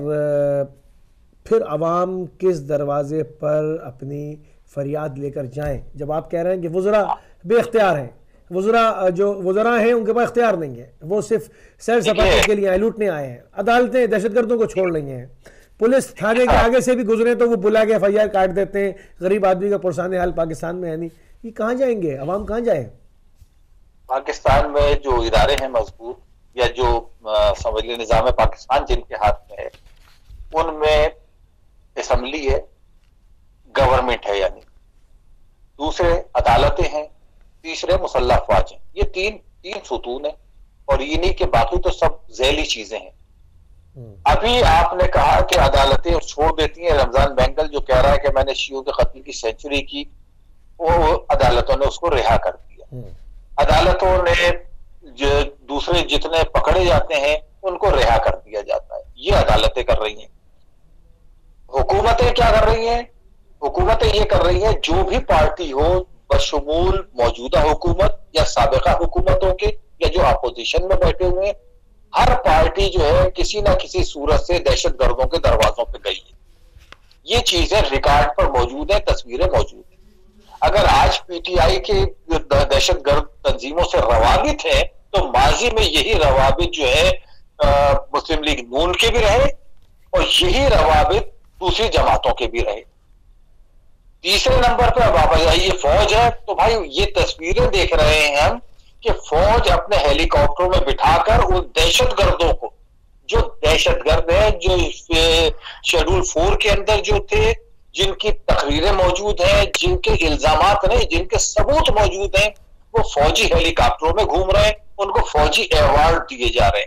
फिर अवाम किस दरवाजे पर अपनी फरियाद लेकर जाएं? जब आप कह रहे हैं कि वज़रा बेख्तियार हैं, वज़रा जो वज़रा हैं उनके पास इख्तियार नहीं है, वो सिर्फ सैर सपाटे के लिए आए, लूटने आए हैं। अदालतें दहशतगर्दों को छोड़ रही हैं, पुलिस थाने के आगे से भी गुजरे तो वो बुला के एफ आई आर काट देते हैं। गरीब आदमी का पुरसान हाल पाकिस्तान में है नहीं, ये कहाँ जाएंगे? अवाम कहाँ जाए? पाकिस्तान में जो इदारे हैं मजबूत, या जो समझ लीजिए निजाम पाकिस्तान जिनके हाथ में है, उनमें असेंबली है, गवर्नमेंट है, यानी दूसरे अदालतें हैं, तीसरे मुसल्लह अफवाज हैं। ये तीन तीन सुतून है और इन्हीं के बाकी तो सब झैली चीजें हैं। अभी आपने कहा कि अदालतें छोड़ देती हैं। रमजान बैंगल जो कह रहा है कि मैंने शियों के कत्ल की सेंचुरी की, वो अदालतों ने उसको रिहा कर दिया। अदालतों ने जो दूसरे जितने पकड़े जाते हैं उनको रिहा कर दिया जाता है। ये अदालतें कर रही हैं। हुकूमतें क्या कर रही हैं? हुकूमतें ये कर रही हैं, जो भी पार्टी हो, बशमूल मौजूदा हुकूमत या साबिका हुकूमतों के या जो अपोजिशन में बैठे हुए हैं, हर पार्टी जो है किसी ना किसी सूरत से दहशतगर्दों के दरवाजों पे गई है। ये चीजें रिकॉर्ड पर मौजूद है, तस्वीरें मौजूद है। अगर आज पीटीआई के दहशतगर्द तंजीमों से रवाबित है, तो माजी में यही रवाबित जो है आ, मुस्लिम लीग नून के भी रहे और यही रवाबित दूसरी जमातों के भी रहे। तीसरे नंबर पे अब आप ये फौज है, तो भाई ये तस्वीरें देख रहे हैं हम कि फौज अपने हेलीकॉप्टरों में बिठाकर उन दहशतगर्दों को, जो दहशतगर्द है, जो शेड्यूल फोर के अंदर जो थे, जिनकी तकरीरें मौजूद हैं, जिनके इल्जामात नहीं, जिनके सबूत मौजूद हैं, वो फौजी हेलीकॉप्टरों में घूम रहे हैं, उनको फौजी अवार्ड दिए जा रहे हैं,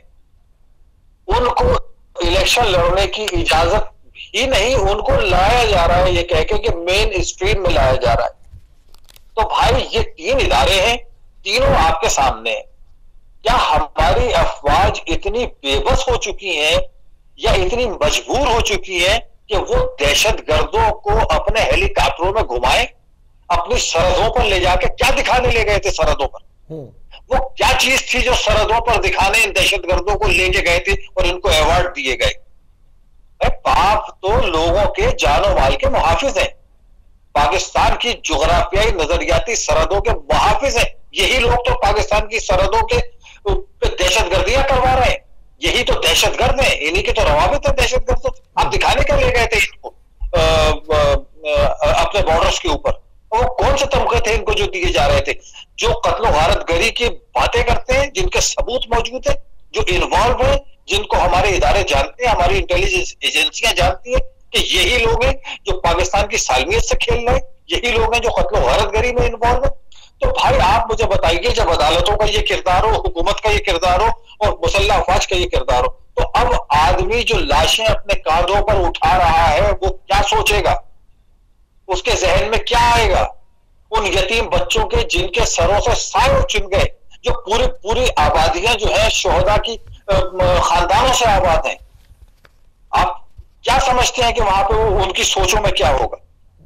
उनको इलेक्शन लड़ने की इजाजत ही नहीं, उनको लाया जा रहा है ये कह के कि मेन स्ट्रीम में लाया जा रहा है। तो भाई ये तीन इदारे हैं, तीनों आपके सामने हैं। क्या हमारी अफवाज इतनी बेबस हो चुकी है या इतनी मजबूर हो चुकी है कि वो दहशतगर्दों को अपने हेलीकॉप्टरों में घुमाए, अपनी सरहदों पर ले जाके क्या दिखाने ले गए थे? सरहदों पर वो क्या चीज थी जो सरहदों पर दिखाने इन दहशतगर्दों को लेके गए थे और इनको अवार्ड दिए गए? पाक तो लोगों के जानो माल के मुहाफिज हैं, पाकिस्तान की जुगराफियाई नजरियाती सरहदों के मुहाफिज हैं। यही लोग तो पाकिस्तान की सरहदों के दहशतगर्दियां करवा रहे हैं। यही तो दहशतगर्द हैं, इन्हीं के तो रवाबित है दहशतगर्द। तो आप दिखाने क्या ले गए थे इनको आ, आ, आ, अपने बॉर्डर्स के ऊपर? वो कौन से तमगे थे इनको जो दिए जा रहे थे, जो कत्लो गारतगरी की बातें करते हैं, जिनके सबूत मौजूद है, जो इन्वॉल्व है, जिनको हमारे इदारे जानते हैं, हमारी इंटेलिजेंस एजेंसियां जानती है कि यही लोग हैं जो पाकिस्तान की सालमियत से खेल रहे हैं, यही लोग हैं जो कत्लो गारतगरी में इन्वॉल्व है। तो भाई आप मुझे बताइए, जब अदालतों का ये किरदार हो, हुकूमत का ये किरदार हो और मुसल्लह अफवाज का ये किरदार हो, तो अब आदमी जो लाशें अपने कांधों पर उठा रहा है वो क्या सोचेगा? उसके जहन में क्या आएगा? उन यतीम बच्चों के जिनके सरों से साए चुन गए, जो पूरी पूरी आबादियां जो है शोहदा की खानदानों से आबाद हैं, आप क्या समझते हैं कि वहां पे उनकी सोचों में क्या होगा?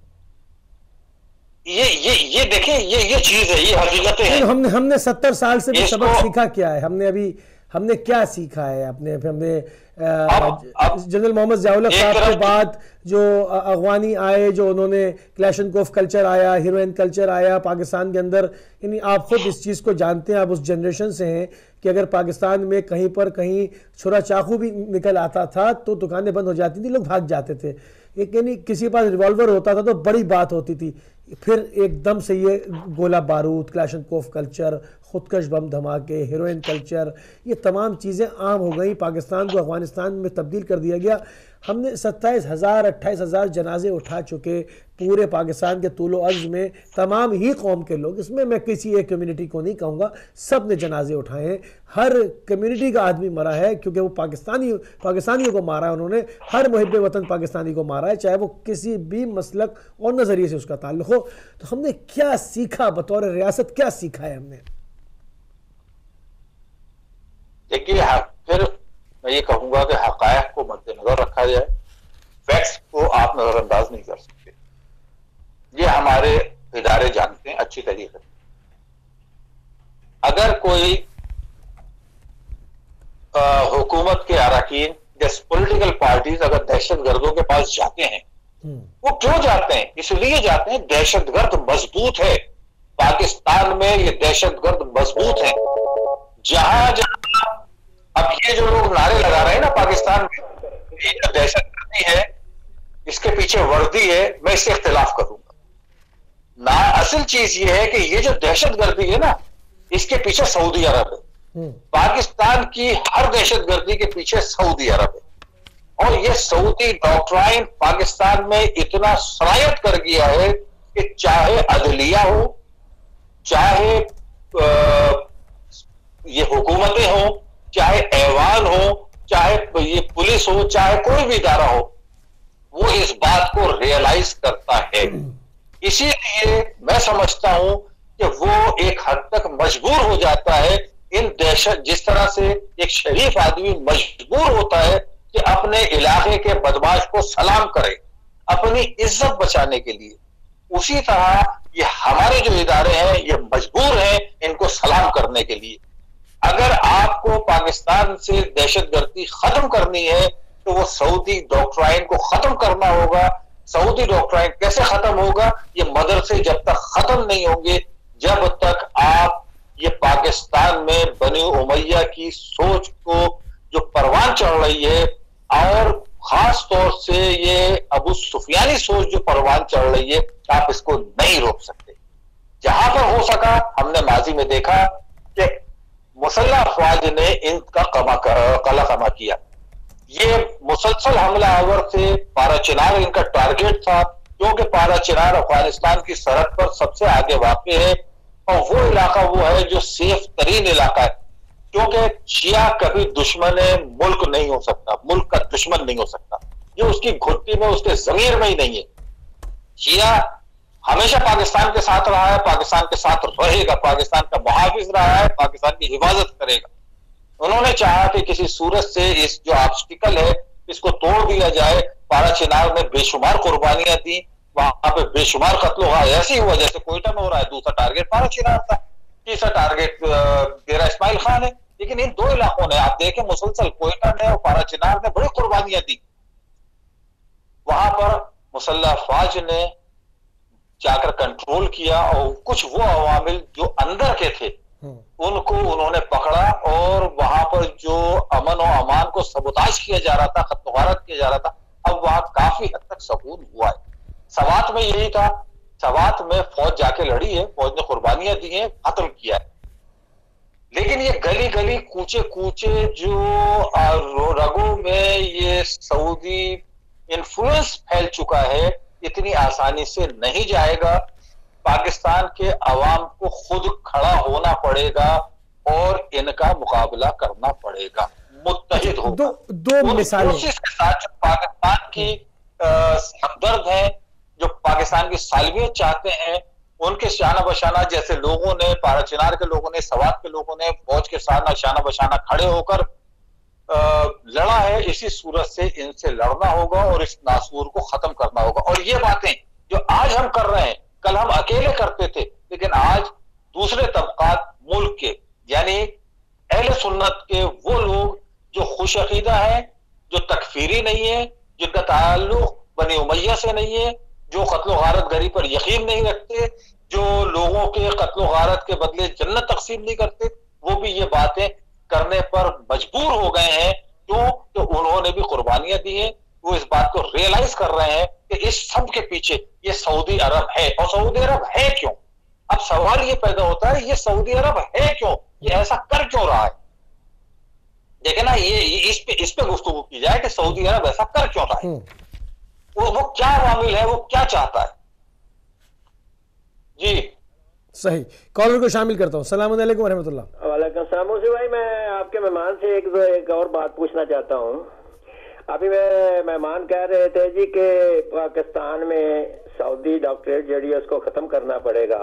ये ये ये देखें, ये ये चीज है, ये हकीकतें हैं। हमने हमने सत्तर साल से भी सबक सीखा क्या है? हमने अभी हमने क्या सीखा है अपने हमने जनरल मोहम्मद ज़ियाउल हक साहब के बाद जो अफगानी आए, जो उन्होंने क्लैशनकोफ कल्चर आया, हीरोइन कल्चर आया पाकिस्तान के अंदर, यानी आप खुद इस चीज़ को जानते हैं, आप उस जनरेशन से हैं कि अगर पाकिस्तान में कहीं पर कहीं छुरा चाकू भी निकल आता था तो दुकानें बंद हो जाती थी, लोग भाग जाते थे। एक यानी किसी के पास रिवॉल्वर होता था तो बड़ी बात होती थी। फिर एकदम से ये गोला बारूद, क्लैशनकोफ कल्चर, खुदकश बम धमाके, हीरोइन कल्चर, ये तमाम चीज़ें आम हो गई। पाकिस्तान को अफगानिस्तान में तब्दील कर दिया गया। हमने सत्ताईस हज़ार अट्ठाईस हज़ार जनाजे उठा चुके पूरे पाकिस्तान के तूलो अर्ज में, तमाम ही कौम के लोग, इसमें मैं किसी एक कम्युनिटी को नहीं कहूँगा, सब ने जनाजे उठाए हैं। हर कम्युनिटी का आदमी मरा है क्योंकि वो पाकिस्तानी पाकिस्तानियों को मारा है उन्होंने। हर मुहिब वतन पाकिस्तानी को मारा है, चाहे वो किसी भी मसलक और नज़रिए से उसका ताल्लुक़ हो। तो हमने क्या सीखा बतौर रियासत, क्या सीखा है हमने? देखिए, फिर मैं ये कहूंगा कि हकायक को मद्देनजर रखा जाए, फैक्ट्स को आप नजरअंदाज नहीं कर सकते। ये हमारे इदारे जानते हैं अच्छी तरीके से। अगर कोई हुकूमत के अरकान या पॉलिटिकल पार्टीज अगर दहशतगर्दों के पास जाते हैं, वो क्यों जाते हैं? इसलिए जाते हैं दहशतगर्द मजबूत है, पाकिस्तान में ये दहशतगर्द मजबूत है। जहां जहां अब ये जो लोग नारे लगा रहे हैं ना पाकिस्तान में, ये जो दहशतगर्दी है, इसके पीछे वर्दी है, मैं इससे इख्तिलाफ करूंगा ना। असल चीज ये है कि ये जो दहशतगर्दी है ना, इसके पीछे सऊदी अरब है। पाकिस्तान की हर दहशतगर्दी के पीछे सऊदी अरब है, और ये सऊदी डॉक्ट्राइन पाकिस्तान में इतना सरायत कर गया है कि चाहे अदलिया हो, चाहे आ, ये हुकूमतें हो, चाहे ऐवान हो, चाहे ये पुलिस हो, चाहे कोई भी इदारा हो, वो इस बात को रियलाइज करता है। इसीलिए मैं समझता हूं कि वो एक हद तक मजबूर हो जाता है इन दहशत, जिस तरह से एक शरीफ आदमी मजबूर होता है कि अपने इलाके के बदमाश को सलाम करे अपनी इज्जत बचाने के लिए, उसी तरह ये हमारे जो इदारे हैं ये मजबूर हैं इनको सलाम करने के लिए। अगर आपको पाकिस्तान से दहशतगर्दी खत्म करनी है तो वो सऊदी डॉक्ट्राइन को खत्म करना होगा। सऊदी डॉक्ट्राइन कैसे खत्म होगा? ये मदरसे जब तक खत्म नहीं होंगे, जब तक आप ये पाकिस्तान में बनी उमैया की सोच को जो परवान चढ़ रही है, और खास तौर से ये अबू सुफियानी सोच जो परवान चढ़ रही है, आप इसको नहीं रोक सकते। जहां पर हो सका, हमने माजी में देखा कि मुसल्लह अफवाज ने इनका कमा कला कमा किया। ये मुसलसल हमला आवर थे। पारा चिनार इनका टारगेट था, क्योंकि पारा चिनार अफगानिस्तान की सरहद पर सबसे आगे वाक़ है, और वो इलाका वो है जो सेफ तरीन इलाका है, क्योंकि शिया कभी दुश्मन मुल्क नहीं हो सकता, मुल्क का दुश्मन नहीं हो सकता। ये उसकी घुट्टी में, उसके जमीर में ही नहीं है। शिया हमेशा पाकिस्तान के साथ रहा है, पाकिस्तान के साथ रहेगा, पाकिस्तान का मुहाफिज रहा है, पाकिस्तान की हिफाजत करेगा। उन्होंने चाहा कि किसी सूरत से इस जो ऑब्स्टिकल है इसको तोड़ दिया जाए। पारा चिनार में बेशुमार कुर्बानियां दी, वहां पे बेशुमार कत्ल हुआ। ऐसे ही हुआ जैसे कोयटा में हो रहा है। दूसरा टारगेट पारा चिनार था, तीसरा टारगेट डेरा इस्माइल खान है। लेकिन इन दो इलाकों ने आप देखें, मुसलसल कोयटा ने और पारा चिनार ने बड़ी कुर्बानियां दी। वहां पर मुसल्लह अफवाज ने जाकर कंट्रोल किया और कुछ वो अवामिल जो अंदर के थे उनको उन्होंने पकड़ा और वहां पर जो अमन और अमान को सबोताज किया जा रहा था, खत्म गारत किया जा रहा था, अब वहां काफी हद तक सुकून हुआ है। सवात में यही था, सवात में फौज जाके लड़ी है, फौज ने कुर्बानियां दी हैं, खत्म किया है। लेकिन ये गली गली कूचे कूचे जो रगों में ये सऊदी इन्फ्लुएंस फैल चुका है, इतनी आसानी से नहीं जाएगा। पाकिस्तान के अवाम को खुद खड़ा होना पड़ेगा और इनका मुकाबला करना पड़ेगा, मुत्तहिद होगा। दो, दो मिसालें कोशिश के साथ पाकिस्तान की हमदर्द है, जो पाकिस्तान की सालवियत चाहते हैं, उनके शाना बशाना जैसे लोगों ने, पारा चिनार के लोगों ने, सवात के लोगों ने फौज के साथ शाना बशाना खड़े होकर लड़ा है। इसी सूरत से इनसे लड़ना होगा और इस नासूर को खत्म करना होगा। और ये बातें जो आज हम कर रहे हैं, कल हम अकेले करते थे, लेकिन आज दूसरे तबकात मुल्क के यानी अहले सुन्नत के वो लोग जो खुश अकीदा है, जो तकफीरी नहीं है, जिनका ताल्लुक बनी उमैया से नहीं है, जो कत्लो गारत गरी पर यकीन नहीं रखते, जो लोगों के कत्लो गारत के बदले जन्नत तकसीम नहीं करते, वो भी ये बातें करने पर मजबूर हो गए हैं। क्यों? तो उन्होंने भी कुर्बानियां दी हैं। वो इस बात को रियलाइज कर रहे हैं कि इस सब के पीछे ये सऊदी अरब है। और सऊदी अरब है क्यों? अब सवाल ये पैदा होता है, ये सऊदी अरब है क्यों, ये ऐसा कर क्यों रहा है? देखे ना, ये, ये इस पे इस पे गुफ्तगू की जाए कि सऊदी अरब ऐसा कर क्यों रहा है, वो वो क्या वामिल है, वो क्या चाहता है। जी सही, कॉलर को शामिल करता हूँ। सलाम अलैकुम रहमतुल्लाह। वालेकुम सलाम। मुझे भाई, मैं आपके मेहमान से एक एक और बात पूछना चाहता हूँ। अभी मैं मेहमान कह रहे थे जी कि पाकिस्तान में सऊदी डॉक्टरेट जड़ी है उसको खत्म करना पड़ेगा।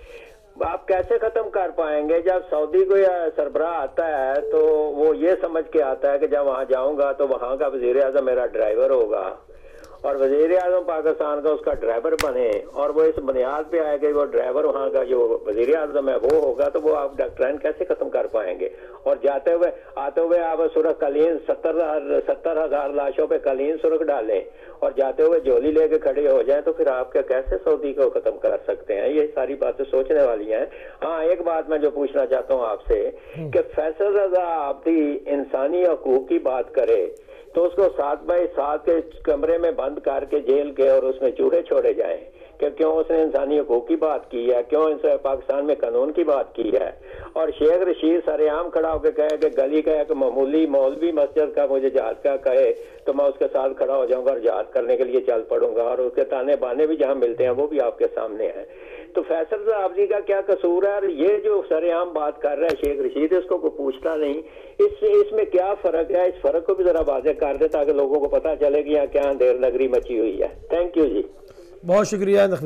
आप कैसे खत्म कर पाएंगे? जब सऊदी को या सरबराह आता है तो वो ये समझ के आता है कि जब वहां जाऊंगा तो वहां का वजीर आजम मेरा ड्राइवर होगा और वजीर आजम पाकिस्तान का उसका ड्राइवर बने, और वो इस बुनियाद पे आए कि वो ड्राइवर वहाँ का जो वजीर आजम है वो होगा, तो वो आप डॉक्टराइन कैसे खत्म कर पाएंगे? और जाते हुए आते हुए आप सुरख कलीन सत्तर सत्तर हजार लाशों पे कलीन सुरख डालें और जाते हुए झोली लेके खड़े हो जाए, तो फिर आप क्या कैसे सऊदी को खत्म कर सकते हैं? ये सारी बातें सोचने वाली हैं। हाँ, एक बात मैं जो पूछना चाहता हूँ आपसे कि फैसल रजा आब्दी इंसानी हकूक की बात करे तो उसको सात बाई सात के कमरे में बंद करके जेल के और उसमें चूहे छोड़े जाएं कि क्यों उसने इंसानी हकूक की बात की है, क्यों इनसे पाकिस्तान में कानून की बात की है। और शेख रशीद सरेआम खड़ा होकर कहे कि गली का एक मामूली मौलवी मस्जिद का मुझे जहाद का कहे तो मैं उसके साथ खड़ा हो जाऊंगा और जहाद करने के लिए चल पड़ूंगा, और उसके ताने बाने भी जहां मिलते हैं वो भी आपके सामने है। तो फैसल साहब जी का क्या कसूर है? और ये जो सरेआम बात कर रहा है शेख रशीद, इसको कोई पूछता नहीं। इससे इसमें क्या फर्क है? इस फर्क को भी जरा वाज़ेह कर दे ताकि लोगों को पता चले कि यहाँ क्या अंधेर नगरी मची हुई है। थैंक यू जी, बहुत शुक्रिया नकवी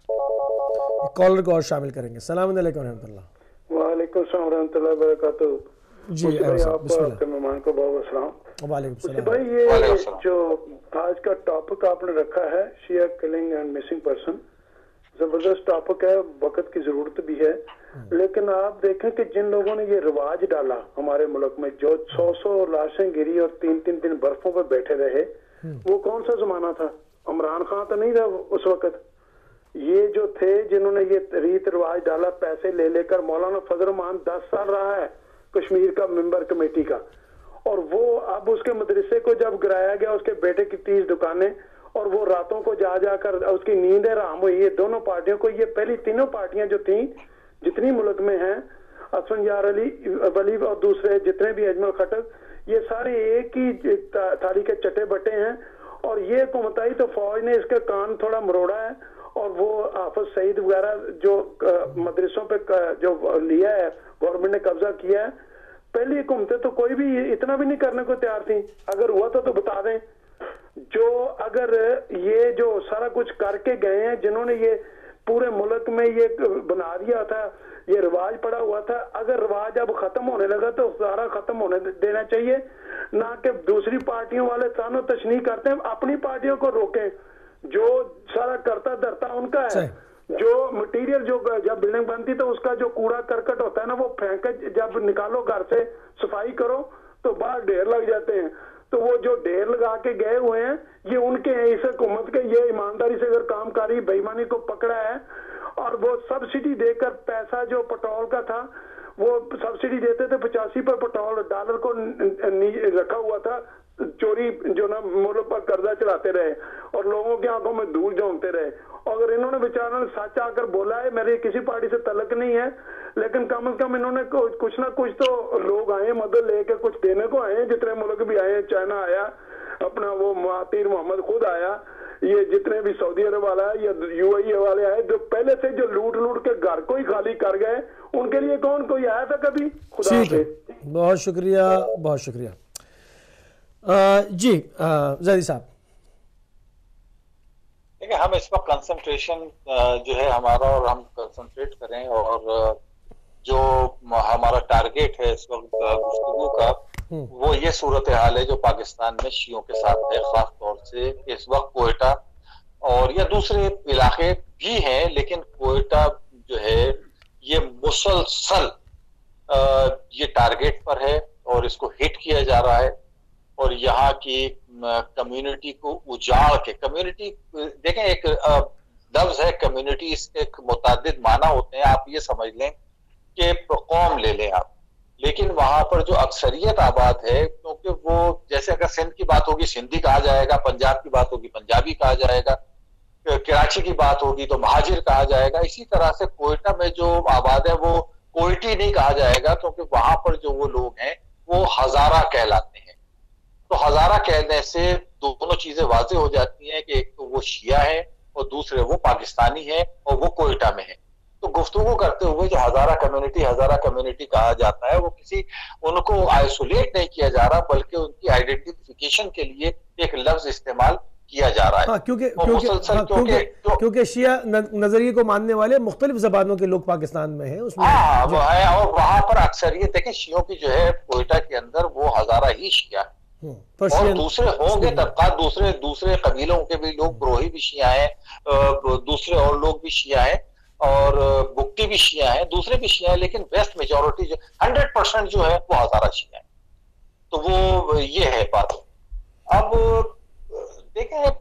साहब। कॉलर को और शामिल करेंगे। सलाम अलैकुम रहमतुल्लाह। वालेकुम सलाम रहमतुल्लाह बरकातुहू। जी भाई, आप आपके मेहमान को बहुत सलाम। वालेकुम सलाम भाई, ये जो आज का टॉपिक आपने रखा है Shia killing and missing person, जबरदस्त टॉपिक है, वक्त की जरूरत भी है। लेकिन आप देखें कि जिन लोगों ने ये रिवाज डाला हमारे मुल्क में, जो सौ सौ लाशें गिरी और तीन तीन दिन बर्फों पर बैठे रहे, वो कौन सा जमाना था? इमरान खान तो नहीं था उस वक्त। ये जो थे जिन्होंने ये रीत रिवाज डाला, पैसे ले लेकर, मौलाना फजल रहमान दस साल रहा है कश्मीर का मेंबर कमेटी का, और वो अब उसके मदरसे को जब गिराया गया, उसके बेटे की तीस दुकानें, और वो रातों को जा जाकर उसकी नींद हराम हुई। ये दोनों पार्टियों को, ये पहली तीनों पार्टियां जो थी जितनी मुल्क में हैं, असफन यार अली वली और दूसरे जितने भी अजमल खटक, ये सारे एक ही थाली के चटे बटे हैं। और ये हुकूमताई तो फौज ने इसके कान थोड़ा मरोड़ा है, और वो हाफिज सईद वगैरह जो मदरसों पे जो लिया है, गवर्नमेंट ने कब्जा किया है। पहली हुकूमतें तो कोई भी इतना भी नहीं करने को तैयार थी। अगर हुआ था तो बता दें। जो अगर ये जो सारा कुछ करके गए हैं, जिन्होंने ये पूरे मुल्क में ये बना दिया था, ये रिवाज पड़ा हुआ था, अगर रिवाज अब खत्म होने लगा तो सारा खत्म होने देना चाहिए, ना कि दूसरी पार्टियों वाले तानो तशनीह करते हैं। अपनी पार्टियों को रोकें, जो सारा करता धरता उनका है। जो मटेरियल जो जब बिल्डिंग बनती तो उसका जो कूड़ा करकट होता है ना, वो फेंक जब निकालो घर से, सफाई करो तो बाहर ढेर लग जाते हैं। तो वो जो ढेर लगा के गए हुए हैं ये उनके हैं, इस हुकूमत के। ये ईमानदारी से अगर काम करी बेईमानी को पकड़ा है और वो सब्सिडी देकर पैसा जो पेट्रोल का था वो सब्सिडी देते थे पचासी पर पेट्रोल डॉलर को रखा हुआ था, चोरी जो ना मुल्क पर कर्जा चलाते रहे और लोगों की आंखों में धूल झोंकते रहे। अगर इन्होंने बेचारा सच आकर बोला है, मेरे किसी पार्टी से तलक नहीं है, लेकिन कम से कम इन्होंने कुछ ना कुछ तो लोग आए मदद लेके कुछ देने को आए, जितने मुल्क भी आए, चाइना आया, अपना वो महातीर मोहम्मद खुद आया, ये जितने भी सऊदी अरब वाला है या यूएई वाले आए, जो पहले से जो लूट लूट के घर को ही खाली कर गए, उनके लिए कौन कोई आया था कभी? खुदा से बहुत शुक्रिया, बहुत शुक्रिया। आ, जी ज़ैदी साहब। देखिए, हम इस वक्त कंसंट्रेशन जो है हमारा, और हम कंसंट्रेट करें, और जो हमारा टारगेट है इस वक्त गुफ्तगू का, वो ये सूरत हाल है जो पाकिस्तान में शियों के साथ है, खास तौर से इस वक्त कोयटा और या दूसरे इलाके भी हैं, लेकिन कोयटा जो है ये मुसलसल ये टारगेट पर है और इसको हिट किया जा रहा है। और यहाँ की कम्युनिटी को उजाड़ के, कम्युनिटी देखें, एक लफ्ज है कम्युनिटी, इसके मुतादिद माना होते हैं, आप ये समझ लें कि कौम ले लें आप, लेकिन वहां पर जो अक्सरियत आबाद है, क्योंकि वो जैसे अगर सिंध की बात होगी सिंधी कहा जाएगा, पंजाब की बात होगी पंजाबी कहा जाएगा, कराची की बात होगी तो महाजिर कहा जाएगा, इसी तरह से कोयटा में जो आबाद है वो कोयटी नहीं कहा जाएगा, क्योंकि वहां पर जो वो लोग हैं वो हजारा कहलाते हैं। तो हजारा कहने से दोनों चीजें वाज़ेह हो जाती हैं कि एक तो वो शिया है और दूसरे वो पाकिस्तानी है और वो कोयटा में है। तो गुफ्तगू करते हुए जो हजारा कम्युनिटी हजारा कम्युनिटी कहा जाता है, वो किसी उनको आइसोलेट नहीं किया जा रहा, बल्कि उनकी आइडेंटिफिकेशन के लिए एक लफ्ज इस्तेमाल किया जा रहा है। हाँ, क्योंकि क्योंकि हाँ, क्योंकि क्योंकि शिया नजरिए को मानने वाले मुख्तलिफ जबानों के लोग पाकिस्तान में हैं उसमें। हाँ, वो है, और वहां पर अक्सरियत देखें शियों की जो है कोयटा के अंदर वो हजारा ही शिया है, और दूसरे होंगे तबका, दूसरे दूसरे कबीलों के भी लोग, ब्रोही भी शिया हैं, दूसरे और लोग भी शिया हैं, और बुक्टी भी शिया हैं, दूसरे भी शिया हैं, लेकिन वेस्ट मेजोरिटी जो हंड्रेड परसेंट जो है वो हजारा शिया है। तो वो ये है बात। अब देखें,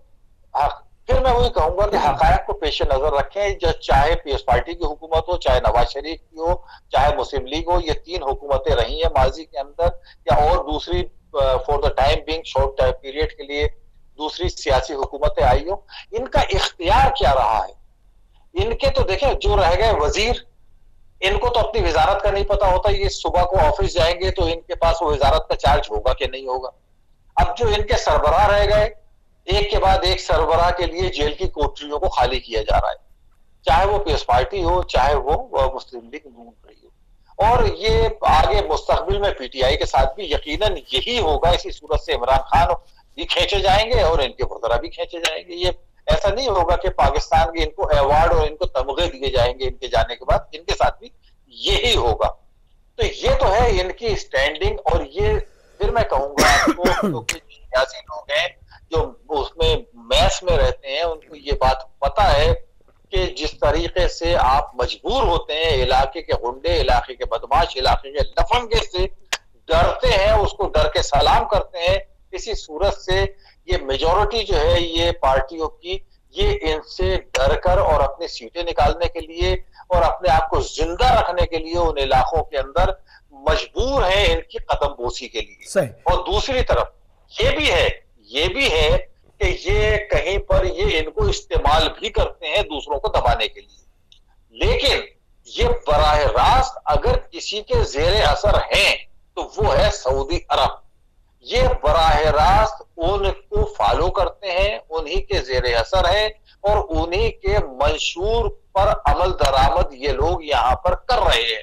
फिर मैं वही कहूंगा कि हकायक को पेश नजर रखें, जो चाहे पीएस पार्टी की हुकूमत हो, चाहे नवाज शरीफ की हो, चाहे मुस्लिम लीग हो, ये तीन हुकूमतें रही हैं माजी के अंदर, या और दूसरी for the time being short period के लिए दूसरी सियासी हुकूमतें आई हो, इनका इख्तियार क्या रहा है? इनके तो देखें, जो रह गए वजीर, इनको तो अपनी वजारत का नहीं पता होता, ये सुबह को ऑफिस जाएंगे तो इनके पास वो वजारत का चार्ज होगा कि नहीं होगा। अब जो इनके सरबराह रह गए, एक के बाद एक सरबराह के लिए जेल की कोठरियों को खाली किया जा रहा है, चाहे वो पीएस पार्टी हो, चाहे वो मुस्लिम लीग नून रही हो। और ये आगे मुस्तकबिल में पीटीआई के साथ भी यकीनन यही होगा। इसी सूरत से इमरान खान भी खींचे जाएंगे और इनके वज़रा भी खींचे जाएंगे। ये ऐसा नहीं होगा कि पाकिस्तान के इनको अवार्ड और इनको तमगे दिए जाएंगे इनके जाने के बाद, इनके साथ भी यही होगा। तो ये तो है इनकी स्टैंडिंग। और ये फिर मैं कहूंगा आपको, सियासी लोग हैं जो उसमें मैस में रहते हैं, उनको ये बात पता है कि जिस तरीके से आप मजबूर होते हैं, इलाके के गुंडे, इलाके के बदमाश, इलाके के लफंगे से डरते हैं, उसको डर के सलाम करते हैं। इसी सूरत से ये मेजॉरिटी जो है ये पार्टियों की, ये इनसे डर कर और अपनी सीटें निकालने के लिए और अपने आप को जिंदा रखने के लिए उन इलाकों के अंदर मजबूर है इनकी कदम बोसी के लिए। और दूसरी तरफ ये भी है ये भी है कि ये कहीं पर ये इनको इस्तेमाल भी करते हैं दूसरों को दबाने के लिए। लेकिन ये बराह रास्त अगर किसी के जेरे असर हैं तो वो है सऊदी अरब। ये बराह रास्त उनको फॉलो करते हैं, उन्हीं के जेरे असर है और उन्हीं के मंशूर पर अमल दरामद ये लोग यहां पर कर रहे हैं।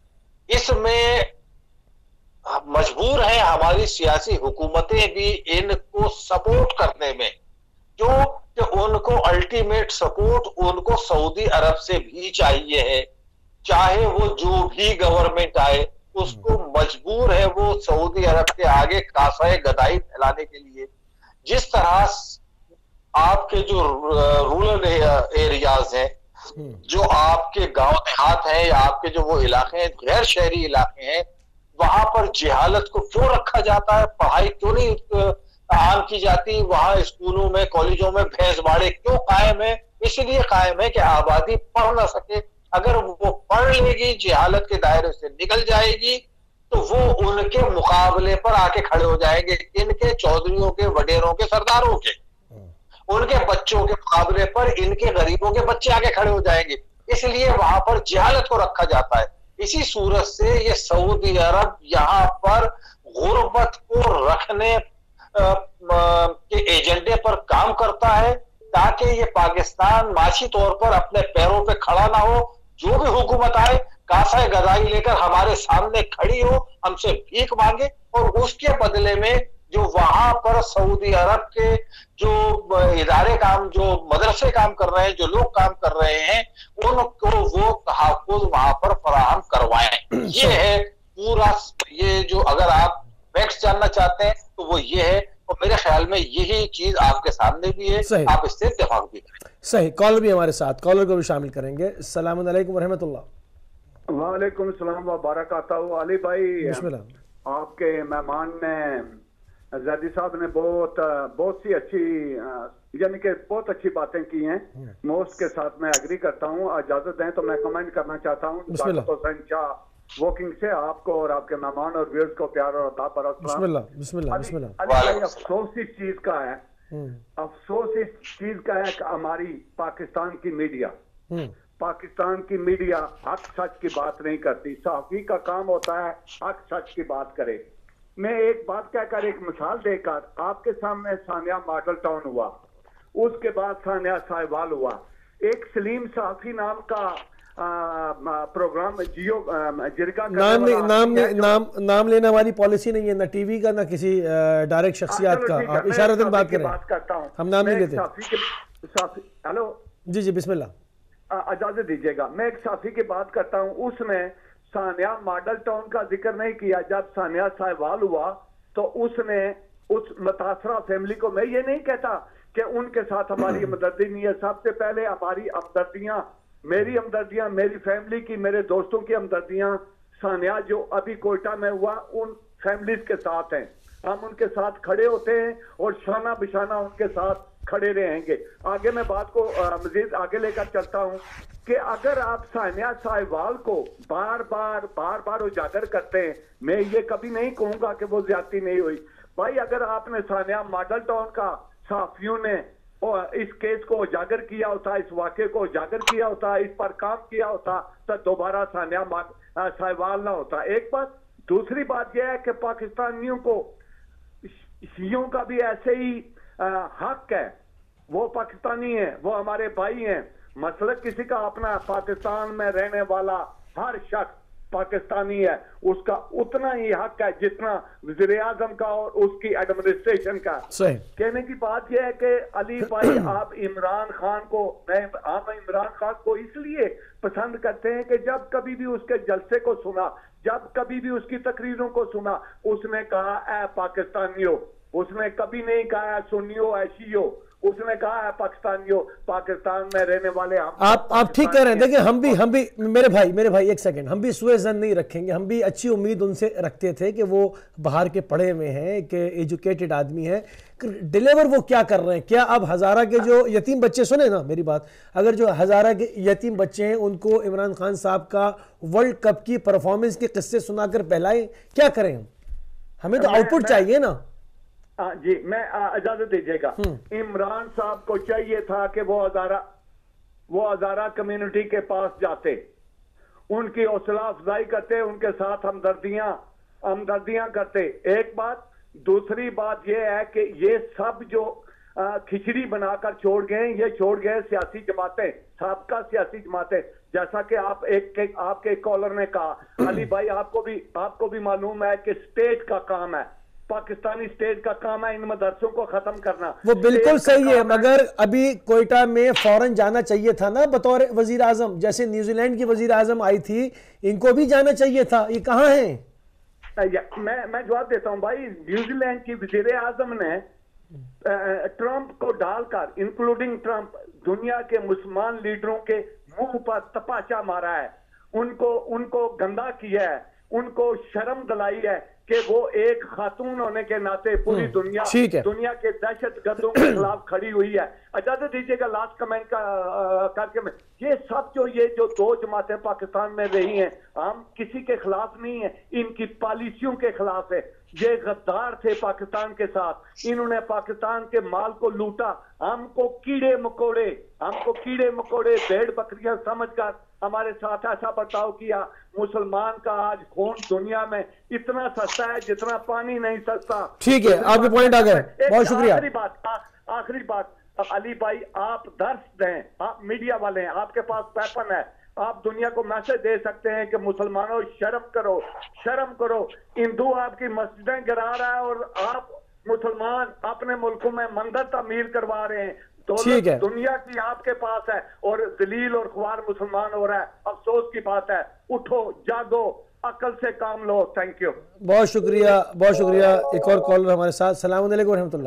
इसमें मजबूर है हमारी सियासी हुकूमतें भी इनको सपोर्ट करने में, जो कि उनको अल्टीमेट सपोर्ट उनको सऊदी अरब से भी चाहिए है। चाहे वो जो भी गवर्नमेंट आए उसको मजबूर है वो सऊदी अरब के आगे कासाए गदाई फैलाने के लिए। जिस तरह आपके जो रूरल एरियाज हैं, जो आपके गांव देहात हैं, या आपके जो वो इलाके हैं, गैर शहरी इलाके हैं, वहां पर जिहालत को क्यों रखा जाता है, पढ़ाई क्यों नहीं आम की जाती, वहां स्कूलों में कॉलेजों में भैंसबाड़े क्यों कायम है? इसलिए कायम है कि आबादी पढ़ ना सके। अगर वो पढ़ लेगी, जिहालत के दायरे से निकल जाएगी, तो वो उनके मुकाबले पर आके खड़े हो जाएंगे, इनके चौधरियों के, वडेरों के, सरदारों के। उनके बच्चों के मुकाबले पर इनके गरीबों के बच्चे आके खड़े हो जाएंगे। इसलिए वहां पर जिहालत को रखा जाता है। इसी सूरत से ये सऊदी अरब यहाँ पर गुर्बत को रखने के एजेंडे पर काम करता है, ताकि ये पाकिस्तान माशी तौर पर अपने पैरों पे खड़ा ना हो। जो भी हुकूमत आए कासा गदाई लेकर हमारे सामने खड़ी हो, हमसे भीख मांगे, और उसके बदले में जो वहां पर सऊदी अरब के जो इदारे काम, जो मदरसे काम कर रहे हैं, जो लोग काम कर रहे हैं, उनको वो तहफ़्फ़ुज़ वहां पर फराहम करवाएं। ये है पूरा, ये जो अगर आप फैक्ट्स जानना चाहते हैं तो वो ये है, और मेरे ख्याल में यही चीज आपके सामने भी है, आप इससे इत्तेफाक भी करें। सही। कॉलर भी हमारे साथ, कॉलर को भी शामिल करेंगे। अस्सलाम वालेकुम रहमतुल्लाह। वालेकुम सलाम व बरकातहू। अली भाई, बिस्मिल्लाह। आपके मेहमान ने, ज़ैदी साहब ने बहुत बहुत सी अच्छी, यानी कि बहुत अच्छी बातें की हैं। मैं उसके साथ मैं एग्री करता हूँ। इजाजत दें तो मैं कमेंट करना चाहता हूँ वॉकिंग से आपको और आपके मेहमान और व्यूअर्स को प्यार और अता पर बिस्मिल्लाह बिस्मिल्लाह बिस्मिल्लाह। अफसोस इस चीज का है, अफसोस इस चीज का है कि हमारी पाकिस्तान की मीडिया पाकिस्तान की मीडिया हक सच की बात नहीं करती। सहाफ़ी का काम होता है हक सच की बात करे। मैं एक बात कहकर, एक मिसाल देकर, आपके सामने सानिया मॉडल टाउन हुआ, उसके बाद सानिया साहिवाल हुआ, एक सलीम सहाफ़ी नाम का आ, प्रोग्राम जियो जिरगा नाम ने, नाम ने, नाम नाम लेना हमारी पॉलिसी नहीं है, ना टीवी का ना किसी डायरेक्ट शख्सियत का। आप इशारतन बात करें, बात करता हूं, हम नाम नहीं लेते। हेलो जी जी बिस्मिल्लाह, इजाजत दीजिएगा। मैं एक साफी की बात करता हूं, उसने सानिया मॉडल टाउन का जिक्र नहीं किया। जब सानिया साहिवाल हुआ तो उसने उस मुतासरा फैमिली को, मैं ये नहीं कहता कि उनके साथ हमारी हमदर्दी नहीं है, सबसे पहले हमारी हमदर्दियां, मेरी हमदर्दियां, मेरी फैमिली की, मेरे दोस्तों की हमदर्दियां सानिया जो अभी कोयटा में हुआ उन फैमिलीज के साथ हैं। हम उनके साथ खड़े होते हैं और शाना बिशाना उनके साथ खड़े रहेंगे। आगे मैं बात को मजीद आगे लेकर चलता हूं कि अगर आप सानिया साहिवाल को बार बार बार बार उजागर करते हैं, मैं ये कभी नहीं कहूंगा कि वो ज्यादती नहीं हुई। भाई अगर आपने सानिया मॉडल टाउन का सहाफियों ने और इस केस को उजागर किया होता, इस वाक़े को उजागर किया होता, इस पर काम किया होता, तो दोबारा सानिया साहिवाल ना होता। एक बात। दूसरी बात यह है कि पाकिस्तानियों को, शियों का भी ऐसे ही आ, हक है, वो पाकिस्तानी है, वो हमारे भाई हैं। मसला किसी का अपना, पाकिस्तान में रहने वाला हर शख्स पाकिस्तानी है, उसका उतना ही हक है जितना वज़ीर आज़म का और उसकी एडमिनिस्ट्रेशन का। कहने की बात यह है कि अली भाई, आप इमरान खान को, मैं हम इमरान खान को इसलिए पसंद करते हैं कि जब कभी भी उसके जलसे को सुना, जब कभी भी उसकी तकरीरों को सुना, उसने कहा ऐ पाकिस्तानियों, उसने कभी नहीं कहा सुन्नियों ऐ शियो, उसने कहा है पाकिस्तानियों, पाकिस्तान में रहने वाले हम। आप आप ठीक कह रहे हैं। देखिए हम भी हम भी मेरे भाई मेरे भाई एक सेकंड, हम भी सुएज़न नहीं रखेंगे। हम भी अच्छी उम्मीद उनसे रखते थे कि वो बाहर के पढ़े हुए हैं, कि एजुकेटेड आदमी हैं। डिलीवर वो क्या कर रहे हैं? क्या अब हज़ारा के जो यतीम बच्चे, सुने ना मेरी बात, अगर जो हज़ारा के यतीम बच्चे हैं उनको इमरान खान साहब का वर्ल्ड कप की परफॉर्मेंस के किस्से सुनाकर बहलाएं, क्या करें हम? हमें तो आउटपुट चाहिए ना। आ, जी मैं इजाजत दीजिएगा। इमरान साहब को चाहिए था कि वो हजारा वो हजारा कम्युनिटी के पास जाते, उनकी हौसला अफजाई करते, उनके साथ हमदर्दियां हमदर्दियां करते। एक बात। दूसरी बात यह है कि ये सब जो आ, खिचड़ी बनाकर छोड़ गए, ये छोड़ गए सियासी जमातें, सबका सियासी जमातें। जैसा कि आप एक, एक आपके कॉलर ने कहा, अली भाई आपको भी आपको भी मालूम है कि स्टेट का काम है, पाकिस्तानी स्टेट का काम है इन मदरसों को खत्म करना। वो बिल्कुल सही है, मगर अभी कोयटा में फौरन जाना चाहिए था ना बतौर वजीर आजम, जैसे न्यूजीलैंड की वजीर आजम आई थी, इनको भी जाना चाहिए था। ये कहाँ है? मैं मैं जवाब देता हूँ भाई। न्यूजीलैंड की वजीर आजम ने ट्रंप को डालकर, इंक्लूडिंग ट्रंप, दुनिया के मुसलमान लीडरों के मुंह पर तपाचा मारा है, उनको उनको गंदा किया है। उनको शर्म दिलाई है कि वो एक खातून होने के नाते पूरी दुनिया दुनिया के दहशत गर्दों के खिलाफ खड़ी हुई है। इजाजत दीजिएगा लास्ट कमेंट का आ, करके मैं ये सब जो ये जो दो जमातें पाकिस्तान में रही हैं, हम किसी के खिलाफ नहीं है, इनकी पॉलिसियों के खिलाफ है। ये गद्दार थे पाकिस्तान के साथ, इन्होंने पाकिस्तान के माल को लूटा, हमको कीड़े मकोड़े हमको कीड़े मकोड़े भेड़ बकरियां समझकर हमारे साथ ऐसा बर्ताव किया। मुसलमान का आज खून दुनिया में इतना सस्ता है जितना पानी नहीं सस्ता। ठीक है, आपके पॉइंट आ गए, बहुत शुक्रिया। आखिरी बात आखिरी बात अली भाई, आप दर्श दें, आप मीडिया वाले हैं, आपके पास पैपन है, आप दुनिया को मैसेज दे सकते हैं कि मुसलमानों शर्म करो, शर्म करो। हिंदू आपकी मस्जिदें गिरा रहा है और आप मुसलमान अपने मुल्कों में मंदिर तामीर करवा रहे हैं। ठीक है, दुनिया की आपके पास है और दलील और ख्वार मुसलमान हो रहा है। अफसोस की बात है, उठो जागो, अकल से काम लो। थैंक यू, बहुत शुक्रिया, बहुत शुक्रिया। एक और कॉलर हमारे साथ। सलाम अलैकुम रहमतुल्लाह।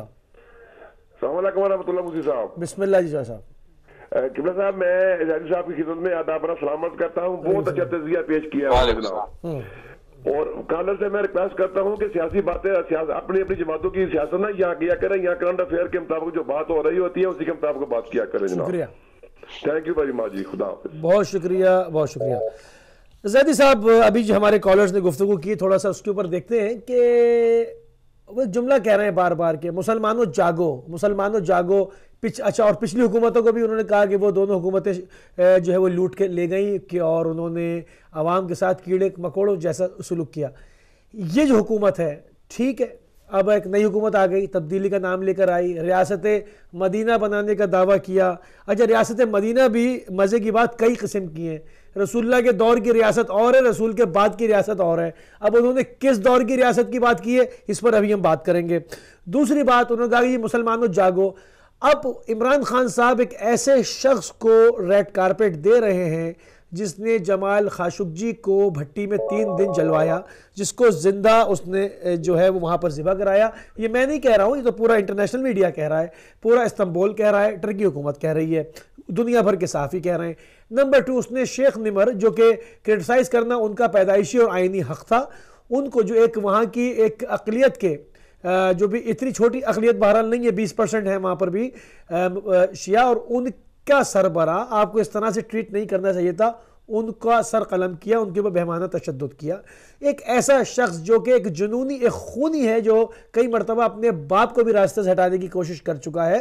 साहब बिस्मिल्लाह जी साहब। किबला साहब, मैं इजाज़त साहब की खिदमत में आदाब सलामत करता हूँ। बहुत अच्छा तज़किया पेश किया है और कॉलर से मैं रिक्वेस्ट करता हूँ कि सियासी बातें अपनी अपनी जमातों की सियासत ना यहाँ किया करें, यहाँ करंट अफेयर के मुताबिक जो बात हो रही होती है उसी के मुताबिक बात किया करें। शुक्रिया, थैंक यू वेरी मच जी, खुदा हाफिज़। बहुत शुक्रिया, बहुत शुक्रिया। ज़ैदी साहब, अभी जो हमारे कॉलर्स ने गुफ्तगू की, थोड़ा सा उसके ऊपर देखते हैं कि वो जुमला कह रहे हैं बार बार के मुसलमानों जागो, मुसलमानों जागो। पिछ अच्छा और पिछली हुकूमतों को भी उन्होंने कहा कि वो दोनों हुकूमतें जो है वो लूट के ले गई कि और उन्होंने आवाम के साथ कीड़े मकोड़ों जैसा सलूक किया। ये जो हुकूमत है, ठीक है, अब एक नई हुकूमत आ गई, तब्दीली का नाम लेकर आई, रियासत मदीना बनाने का दावा किया। अच्छा, रियासत मदीना भी मज़े की बात कई किस्म की हैं। रसूलुल्लाह के दौर की रियासत और है, रसूल के बाद की रियासत और है। अब उन्होंने किस दौर की रियासत की बात की है, इस पर अभी हम बात करेंगे। दूसरी बात, उन्होंने कहा कि मुसलमानों जागो। अब इमरान खान साहब एक ऐसे शख्स को रेड कारपेट दे रहे हैं जिसने जमाल खाशोगी को भट्टी में तीन दिन जलवाया, जिसको जिंदा उसने जो है वो वहाँ पर ज़िबा कराया। ये मैं नहीं कह रहा हूँ, ये तो पूरा इंटरनेशनल मीडिया कह रहा है, पूरा इस्तांबुल कह रहा है, टर्की हुकूमत कह रही है, दुनिया भर के सहाफ़ी कह रहे हैं। नंबर टू, उसने शेख निमर, जो कि क्रिटिसाइज़ करना उनका पैदाइशी और आइनी हक़ था, उनको जो एक वहाँ की एक अक़लियत के जो भी इतनी छोटी अक़लियत बहरहाल नहीं है, बीस परसेंट है वहाँ पर भी शिया, और उनका सरबरा आपको इस तरह से ट्रीट नहीं करना चाहिए था, उनका सर कलम किया, उनके ऊपर बेहमाना तशद्दुद किया। एक ऐसा शख्स जो कि एक जुनूनी, एक खूनी है, जो कई मरतबा अपने बाप को भी रास्ते से हटाने की कोशिश कर चुका है।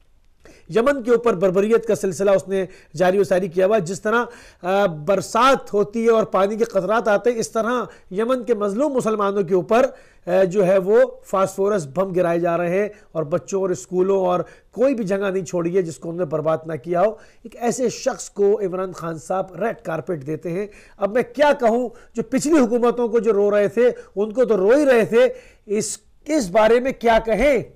यमन के ऊपर बर्बरियत का सिलसिला उसने जारी वसारी किया हुआ। जिस तरह बरसात होती है और पानी के कतरात आते हैं, इस तरह यमन के मजलूम मुसलमानों के ऊपर जो है वो फास्फोरस बम गिराए जा रहे हैं, और बच्चों और स्कूलों और कोई भी जगह नहीं छोड़ी है जिसको उन्होंने बर्बाद ना किया हो। एक ऐसे शख्स को इमरान खान साहब रेड कारपेट देते हैं। अब मैं क्या कहूँ, जो पिछली हुकूमतों को जो रो रहे थे उनको तो रो ही रहे थे, इस इस बारे में क्या कहें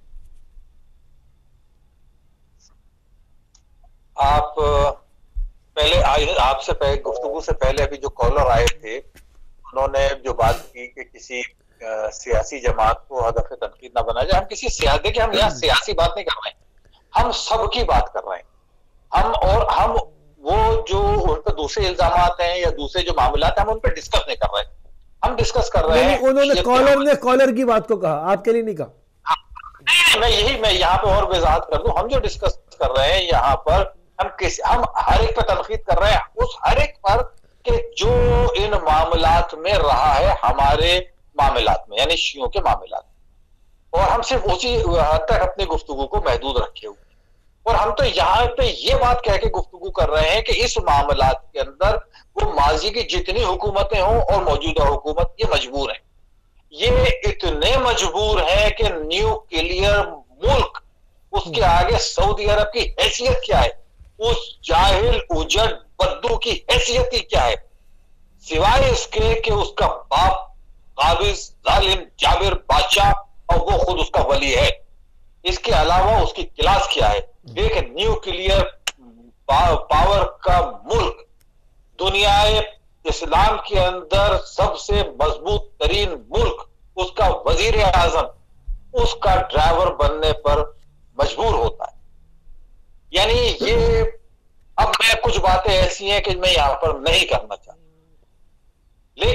आप? पहले आपसे पहले गुफ्तगू से पहले अभी जो कॉलर आए थे उन्होंने जो बात की कि किसी आ, सियासी जमात को हदफ तनकीद ना बनाया जाए। हम किसी सियासी के हम यहाँ सियासी बात नहीं कर रहे हैं, हम सबकी बात कर रहे हैं। हम और हम वो जो उन पर दूसरे इल्जामात हैं या दूसरे जो मामलात हैं हम उन पर डिस्कस नहीं कर रहे हैं, हम डिस्कस कर रहे हैं। उन्होंने कॉलर ने कॉलर की बात को कहा, आपके लिए नहीं कहा। नहीं, मैं यही मैं यहाँ पे और वजाहत कर दूं, हम जो डिस्कस कर रहे हैं यहाँ पर, हम किस हम हर एक पर तनकीद कर रहे हैं, उस हर एक पर कि जो इन मामलात में रहा है, हमारे मामलात में, यानी शियों के मामलात, और हम सिर्फ उसी हद तक अपनी गुफ्तगू को महदूद रखे हुए, और हम तो यहाँ पे ये बात कह के गुफ्तगू कर रहे हैं कि इस मामलात के अंदर वो माजी की जितनी हुकूमतें हों और मौजूदा हुकूमत, ये मजबूर है, ये इतने मजबूर है कि न्यूक्लियर मुल्क, उसके आगे सऊदी अरब की हैसियत क्या है, उस जाहिल उजड़ बद्दू की हैसियत ही क्या है, सिवाय इसके कि उसका बाप काबिज जालिम जाबिर बादशाह और वो खुद उसका वली है। इसके अलावा उसकी क्लास क्या है? एक न्यूक्लियर पावर का मुल्क, दुनिया इस्लाम के अंदर सबसे मजबूत तरीन मुल्क, उसका वजीर आजम उसका ड्राइवर बनने पर मजबूर होता है। यानी ये, अब मैं कुछ बातें ऐसी हैं कि मैं यहां पर नहीं करना चाहता, लेकिन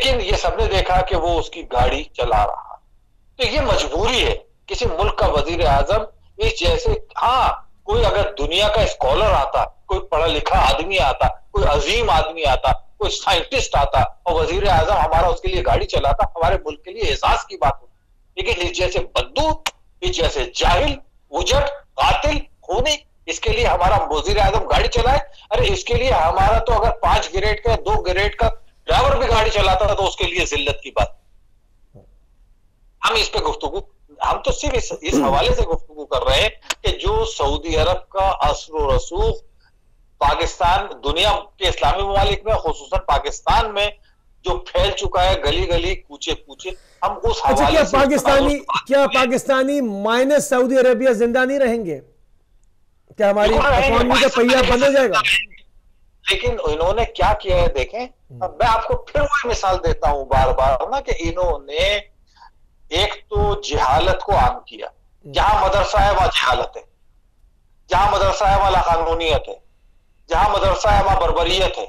लेकिन ये सबने देखा कि वो उसकी गाड़ी चला रहा। तो ये मजबूरी है किसी मुल्क का वजीर आजम इस जैसे, हाँ कोई अगर दुनिया का स्कॉलर आता, कोई पढ़ा लिखा आदमी आता, कोई अजीम आदमी आता, कोई साइंटिस्ट आता और वजीर आजम हमारा उसके लिए गाड़ी चलाता, हमारे मुल्क के लिए एहसास की बात होती। लेकिन इस जैसे बद्दू, इस जैसे जाहिल, उजट, कातिल, खूनी, इसके लिए हमारा वजीर आजम गाड़ी चलाए? अरे इसके लिए हमारा तो अगर पांच ग्रेड का, दो ग्रेड का ड्राइवर भी गाड़ी चलाता था तो उसके लिए जिल्लत की बात। हम इस पे गुफ्तगू, हम तो सिर्फ इस, इस हवाले से गुफ्तगू कर रहे हैं कि जो सऊदी अरब का असर रसूख पाकिस्तान, दुनिया के इस्लामी ममालिक में, खुसूसन पाकिस्तान में जो फैल चुका है, गली गली, कूचे कूचे, हम उस अच्छा, हवाले क्या से पाकिस्तानी क्या पाकिस्तानी माइनस सऊदी अरेबिया जिंदा नहीं रहेंगे? क्या हमारी इकोनॉमी का पहिया बंद हो जाएगा? लेकिन इन्होंने क्या किया है देखें। अब मैं आपको फिर वही मिसाल देता हूं बार बार ना कि इन्होंने एक तो जिहालत को आम किया। जहां मदरसा है वहां जिहालत है, जहां मदरसा है वहां लाकानूनियत है, जहां मदरसा है वहां बर्बरियत है।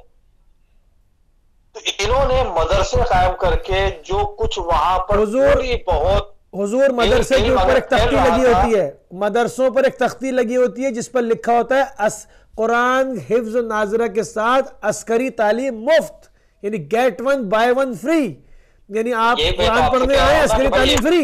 तो इन्होंने मदरसे कायम करके जो कुछ वहां पर थोड़ी बहुत, हुजूर मदरसे के ऊपर एक तख्ती लगी होती है, मदरसों पर एक तख्ती लगी होती है जिस पर लिखा होता है अस कुरान हिफ्ज नाजरा के साथ अस्करी तालीम मुफ्त, यानी get one buy one free, यानी आप कुरान पढ़ने आए, अस्करी तालीम फ्री।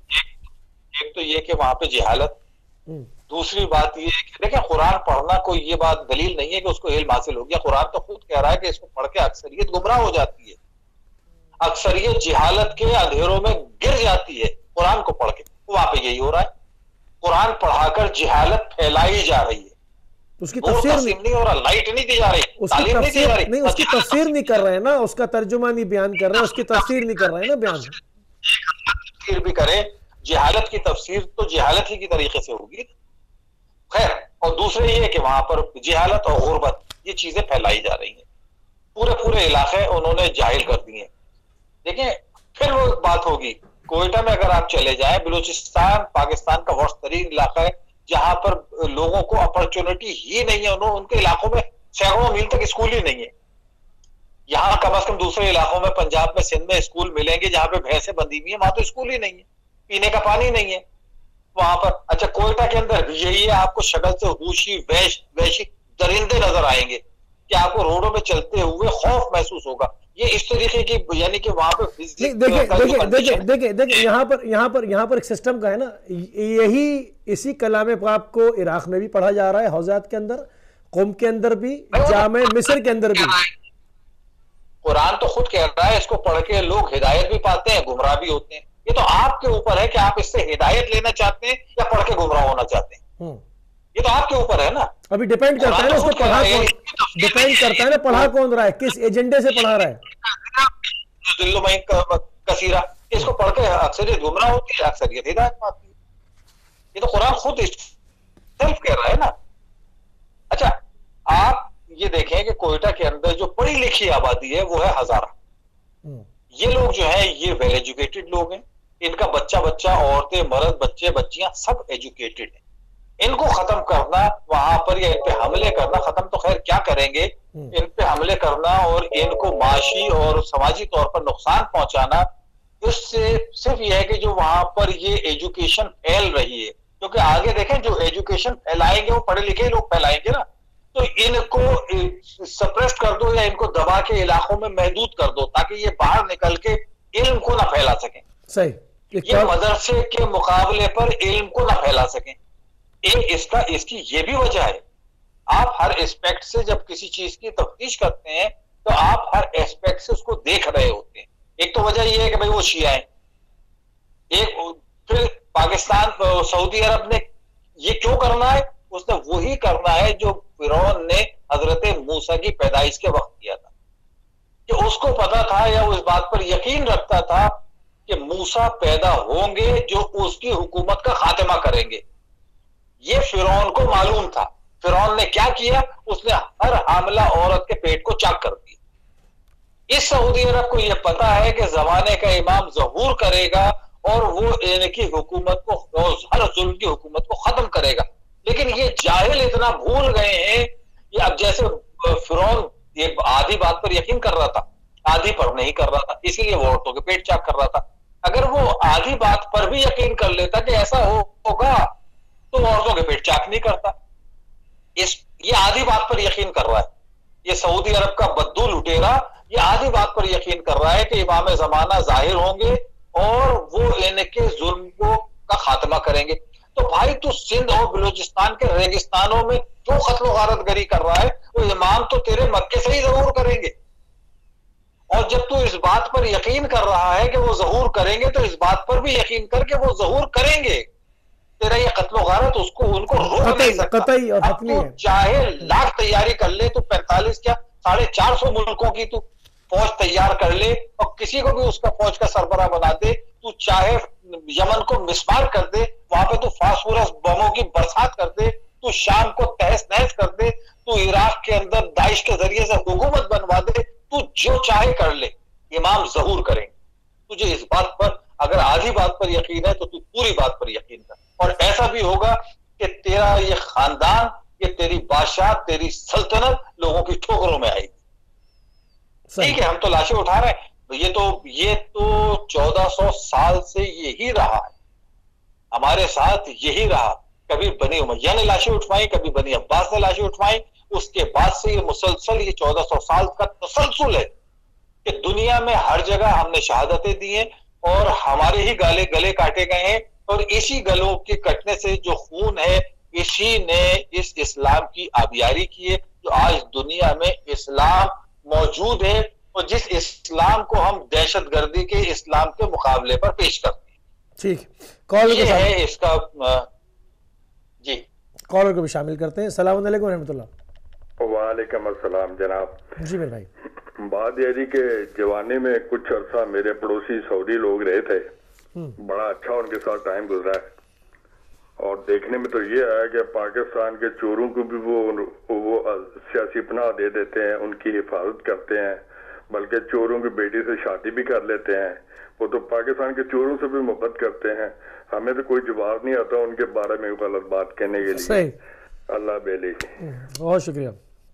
एक तो ये कि वहां पे जिहालत, दूसरी बात ये है कि देखिए कुरान पढ़ना कोई ये बात दलील नहीं है कि उसको इल्म हासिल हो गया। कुरान तो खुद कह रहा है कि इसको पढ़ के अक्सरियत गुमराह हो जाती है, अक्सरियत जिहालत के अंधेरों में गिर जाती है कुरान को पढ़ के। वहां पे यही हो रहा है, कुरान पढ़ाकर जिहालत फैलाई जा रही है, उसकी तफसीर नहीं, नहीं हो रहा, लाइट नहीं दी जा रही, उसकी तालीम नहीं दी जा रही, नहीं उसकी तफसीर नहीं कर रहे हैं ना, उसका तर्जुमा नहीं बयान कर रहे हैं, उसकी तफसीर नहीं कर रहे हैं ना बयान। तफसीर भी करें, जिहालत की तफसीर तो जिहालत ही की तरीके से होगी। खैर, और दूसरे ये कि वहां पर जिहालत और गुर्बत ये चीजें फैलाई जा रही हैं, पूरे पूरे इलाके उन्होंने जाहिल कर दिए। देखिए फिर वो बात होगी, कोयटा में अगर आप चले जाएं, बलूचिस्तान पाकिस्तान का वर्स्ट तरीन इलाका है जहां पर लोगों को अपॉर्चुनिटी ही नहीं है, उन्होंने उनके इलाकों में सैकड़ों मील तक स्कूल ही नहीं है। यहाँ कम अज कम दूसरे इलाकों में, पंजाब में, सिंध में स्कूल मिलेंगे जहां पे भैंसें बंधी हुई है, वहां तो स्कूल ही नहीं है, पीने का पानी नहीं है वहां पर। अच्छा, कोयटा के अंदर भी यही है, आपको शक्ल से वहशी वैश वैशी दरिंदे नजर आएंगे कि आपको रोडों में चलते हुए खौफ महसूस होगा। ये इस तरीके की, यानी कि वहां पर देखिए देखिए देखिए देखिए देखिए यहाँ पर यहाँ पर यहाँ पर एक सिस्टम का है ना, यही इसी कलाम पाक को इराक में भी पढ़ा जा रहा है, हौजात के अंदर, कौम के अंदर भी, जामे मिस्र के अंदर भी। कुरान तो खुद कह रहा है इसको पढ़ के लोग हिदायत भी पाते हैं, गुमराह भी होते हैं। ये तो आपके ऊपर है कि आप इससे हिदायत लेना चाहते हैं या पढ़ के गुमराह होना चाहते हैं, ये तो आपके ऊपर है ना। अभी डिपेंड करता है ना उसको पढ़ा कौन, डिपेंड करता है ना पढ़ा कौन रहा है, किस एजेंडे से पढ़ा रहा है। कसीरा इसको पढ़ के अक्सरियत गुमराह होती है, अक्सरियत हिदायत पाती है। ये तो कुरान खुद सेल्फ कह रहा है ना। अच्छा, आप ये देखें कि कोयटा के अंदर जो पढ़ी लिखी आबादी है वो है हजारा। ये लोग जो है ये वेल एजुकेटेड लोग हैं, इनका बच्चा बच्चा, औरतें, मर्द, बच्चे बच्चियां सब एजुकेटेड हैं। इनको खत्म करना वहां पर या इन पे हमले करना, खत्म तो खैर क्या करेंगे, इन पे हमले करना और इनको माशी और समाजी तौर पर नुकसान पहुंचाना, इससे सिर्फ यह है कि जो वहां पर ये एजुकेशन फैल रही है, क्योंकि आगे देखें जो एजुकेशन फैलाएंगे वो पढ़े लिखे लोग फैलाएंगे ना, तो इनको सप्रेस कर दो या इनको दबा के इलाकों में महदूद कर दो ताकि ये बाहर निकल के इल्म को ना फैला सकें। सही, ये मदरसे के मुकाबले पर इल्म को ना फैला सकें। एक इसका इसकी ये भी वजह है, आप हर एस्पेक्ट से जब किसी चीज की तफ्तीश करते हैं तो आप हर एस्पेक्ट से उसको देख रहे होते हैं। एक तो वजह ये है कि भाई वो शिया है, एक फिर पाकिस्तान, सऊदी अरब ने ये क्यों करना है, उसने वही करना है जो फिरौन ने हजरत मूसा की पैदाइश के वक्त किया था, कि उसको पता था या वो इस बात पर यकीन रखता था कि मूसा पैदा होंगे जो उसकी हुकूमत का खात्मा करेंगे। ये फिरौन को मालूम था। फिरौन ने क्या किया, उसने हर हामला औरत के पेट को चाक कर दिया। इस सऊदी अरब को यह पता है कि जमाने का इमाम ज़हूर करेगा और वो इनकी हुकूमत को, हर जुल्म की हुकूमत को खत्म करेगा। लेकिन ये जाहिल इतना भूल गए हैं, ये अब जैसे फिरौन ये आधी बात पर यकीन कर रहा था, आधी पर नहीं कर रहा था, इसीलिए वो औरतों के पेट चाक कर रहा था। अगर वो आधी बात पर भी यकीन कर लेता कि ऐसा हो, होगा तो औरतों के पेट चाक नहीं करता। इस ये आधी बात पर यकीन कर रहा है, ये सऊदी अरब का बद्दू लुटेरा ये आधी बात पर यकीन कर रहा है कि इमाम ज़माना जाहिर होंगे और वो इनके जुल्म को का खात्मा करेंगे। तो भाई तू सिंध और बलूचिस्तान के रेगिस्तानों में जो कत्ल गारत गरी कर रहा है वो इमाम तो तेरे मक्के से ही जरूर करेंगे। और जब तू इस बात पर यकीन कर रहा है कि वो जहूर करेंगे तो इस बात पर भी यकीन कर कि वो जहूर करेंगे। तेरा ये कत्लो गारत उसको उनको रोक नहीं सकता। कतई और हतमी है। चाहे लाख तैयारी कर ले तो पैंतालीस क्या साढ़े चार सौ मुल्कों की तू फौज तैयार कर ले और किसी को भी उसका फौज का सरबराह बना दे, तू चाहे यमन को मिसमार कर दे, वहां पे तू फास्फोरस बमों की बरसात कर दे, तू शाम को तहस नहस कर दे, तू इराक के अंदर दाइश के जरिए से हुकूमत बनवा दे, तू जो चाहे कर ले, इमाम जहूर करेंगे। तुझे इस बात पर अगर आधी बात पर यकीन है तो तू पूरी बात पर यकीन कर। और ऐसा भी होगा कि तेरा ये खानदान, ये तेरी बादशाह, तेरी सल्तनत लोगों की ठोकरों में आएगी। ठीक है, हम तो लाशें उठा रहे हैं, तो ये तो ये तो चौदह सौ साल से यही रहा है, हमारे साथ यही रहा। कभी बनी उमैया ने लाशें उठवाई, कभी बनी अब्बास ने लाशें उठवाई, उसके बाद से ये मुसलसल ये चौदह सौ साल का तसलसल है कि दुनिया में हर जगह हमने शहादतें दी हैं और हमारे ही गले गले काटे गए हैं। और इसी गलों के कटने से जो खून है, इसी ने इस इस्लाम की आबियारी की है जो आज दुनिया में इस्लाम मौजूद है और जिस इस्लाम को हम दहशतगर्दी के इस्लाम के मुकाबले पर पेश करते हैं। ठीक, कॉल ये है इसका। जी, कॉलर को भी शामिल करते हैं। सलाम अलैकुम रहमतुल्लाह। वालेकुम अस्सलाम जनाब। जी मेरे भाई, बात यह थी कि जवानी में कुछ अर्सा मेरे पड़ोसी सऊदी लोग रहे थे, बड़ा अच्छा उनके साथ टाइम गुजरा है। और देखने में तो ये आया कि पाकिस्तान के चोरों को भी वो वो सियासी पनाह दे देते हैं, उनकी हिफाजत करते हैं, बल्कि चोरों की बेटी से शादी भी कर लेते हैं। वो तो पाकिस्तान के चोरों से भी मोहब्बत करते हैं। हमें तो कोई जवाब नहीं आता उनके बारे में गलत बात कहने के लिए। सही, अल्लाह बेली, बहुत शुक्रिया।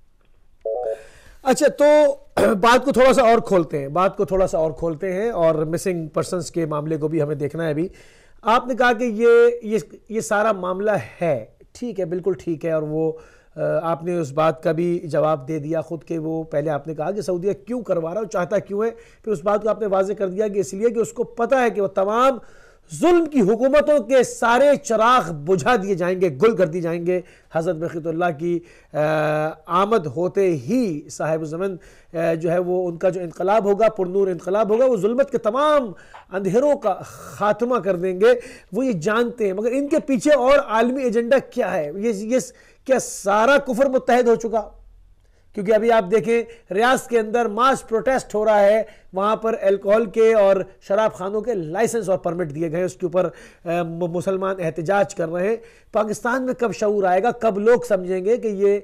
अच्छा, तो बात को थोड़ा सा और खोलते हैं बात को थोड़ा सा और खोलते हैं और मिसिंग पर्सनस के मामले को भी हमें देखना है। अभी आपने कहा कि ये ये ये सारा मामला है, ठीक है, बिल्कुल ठीक है, और वो आपने उस बात का भी जवाब दे दिया खुद के। वो पहले आपने कहा कि सऊदीया क्यों करवा रहा है, चाहता क्यों है, फिर उस बात को आपने वाजे कर दिया कि इसलिए कि उसको पता है कि वो तमाम जुल्म की हुकूमतों के सारे चिराग बुझा दिए जाएंगे, गुल कर दिए जाएंगे। हज़रत बक़ियतुल्लाह की आमद होते ही साहिब ज़मन जो है वो उनका जो इनकलाब होगा, पुरनूर इनकलाब होगा, वो जुल्मत के तमाम अंधेरों का ख़ात्मा कर देंगे। वो ये जानते हैं, मगर इनके पीछे और आलमी एजेंडा क्या है? ये ये क्या सारा कुफर मुत्तहद हो चुका? क्योंकि अभी आप देखें रियासत के अंदर मास प्रोटेस्ट हो रहा है, वहाँ पर अल्कोहल के और शराब खानों के लाइसेंस और परमिट दिए गए, उसके ऊपर मुसलमान एहतजाज कर रहे हैं। पाकिस्तान में कब शऊर आएगा, कब लोग समझेंगे कि ये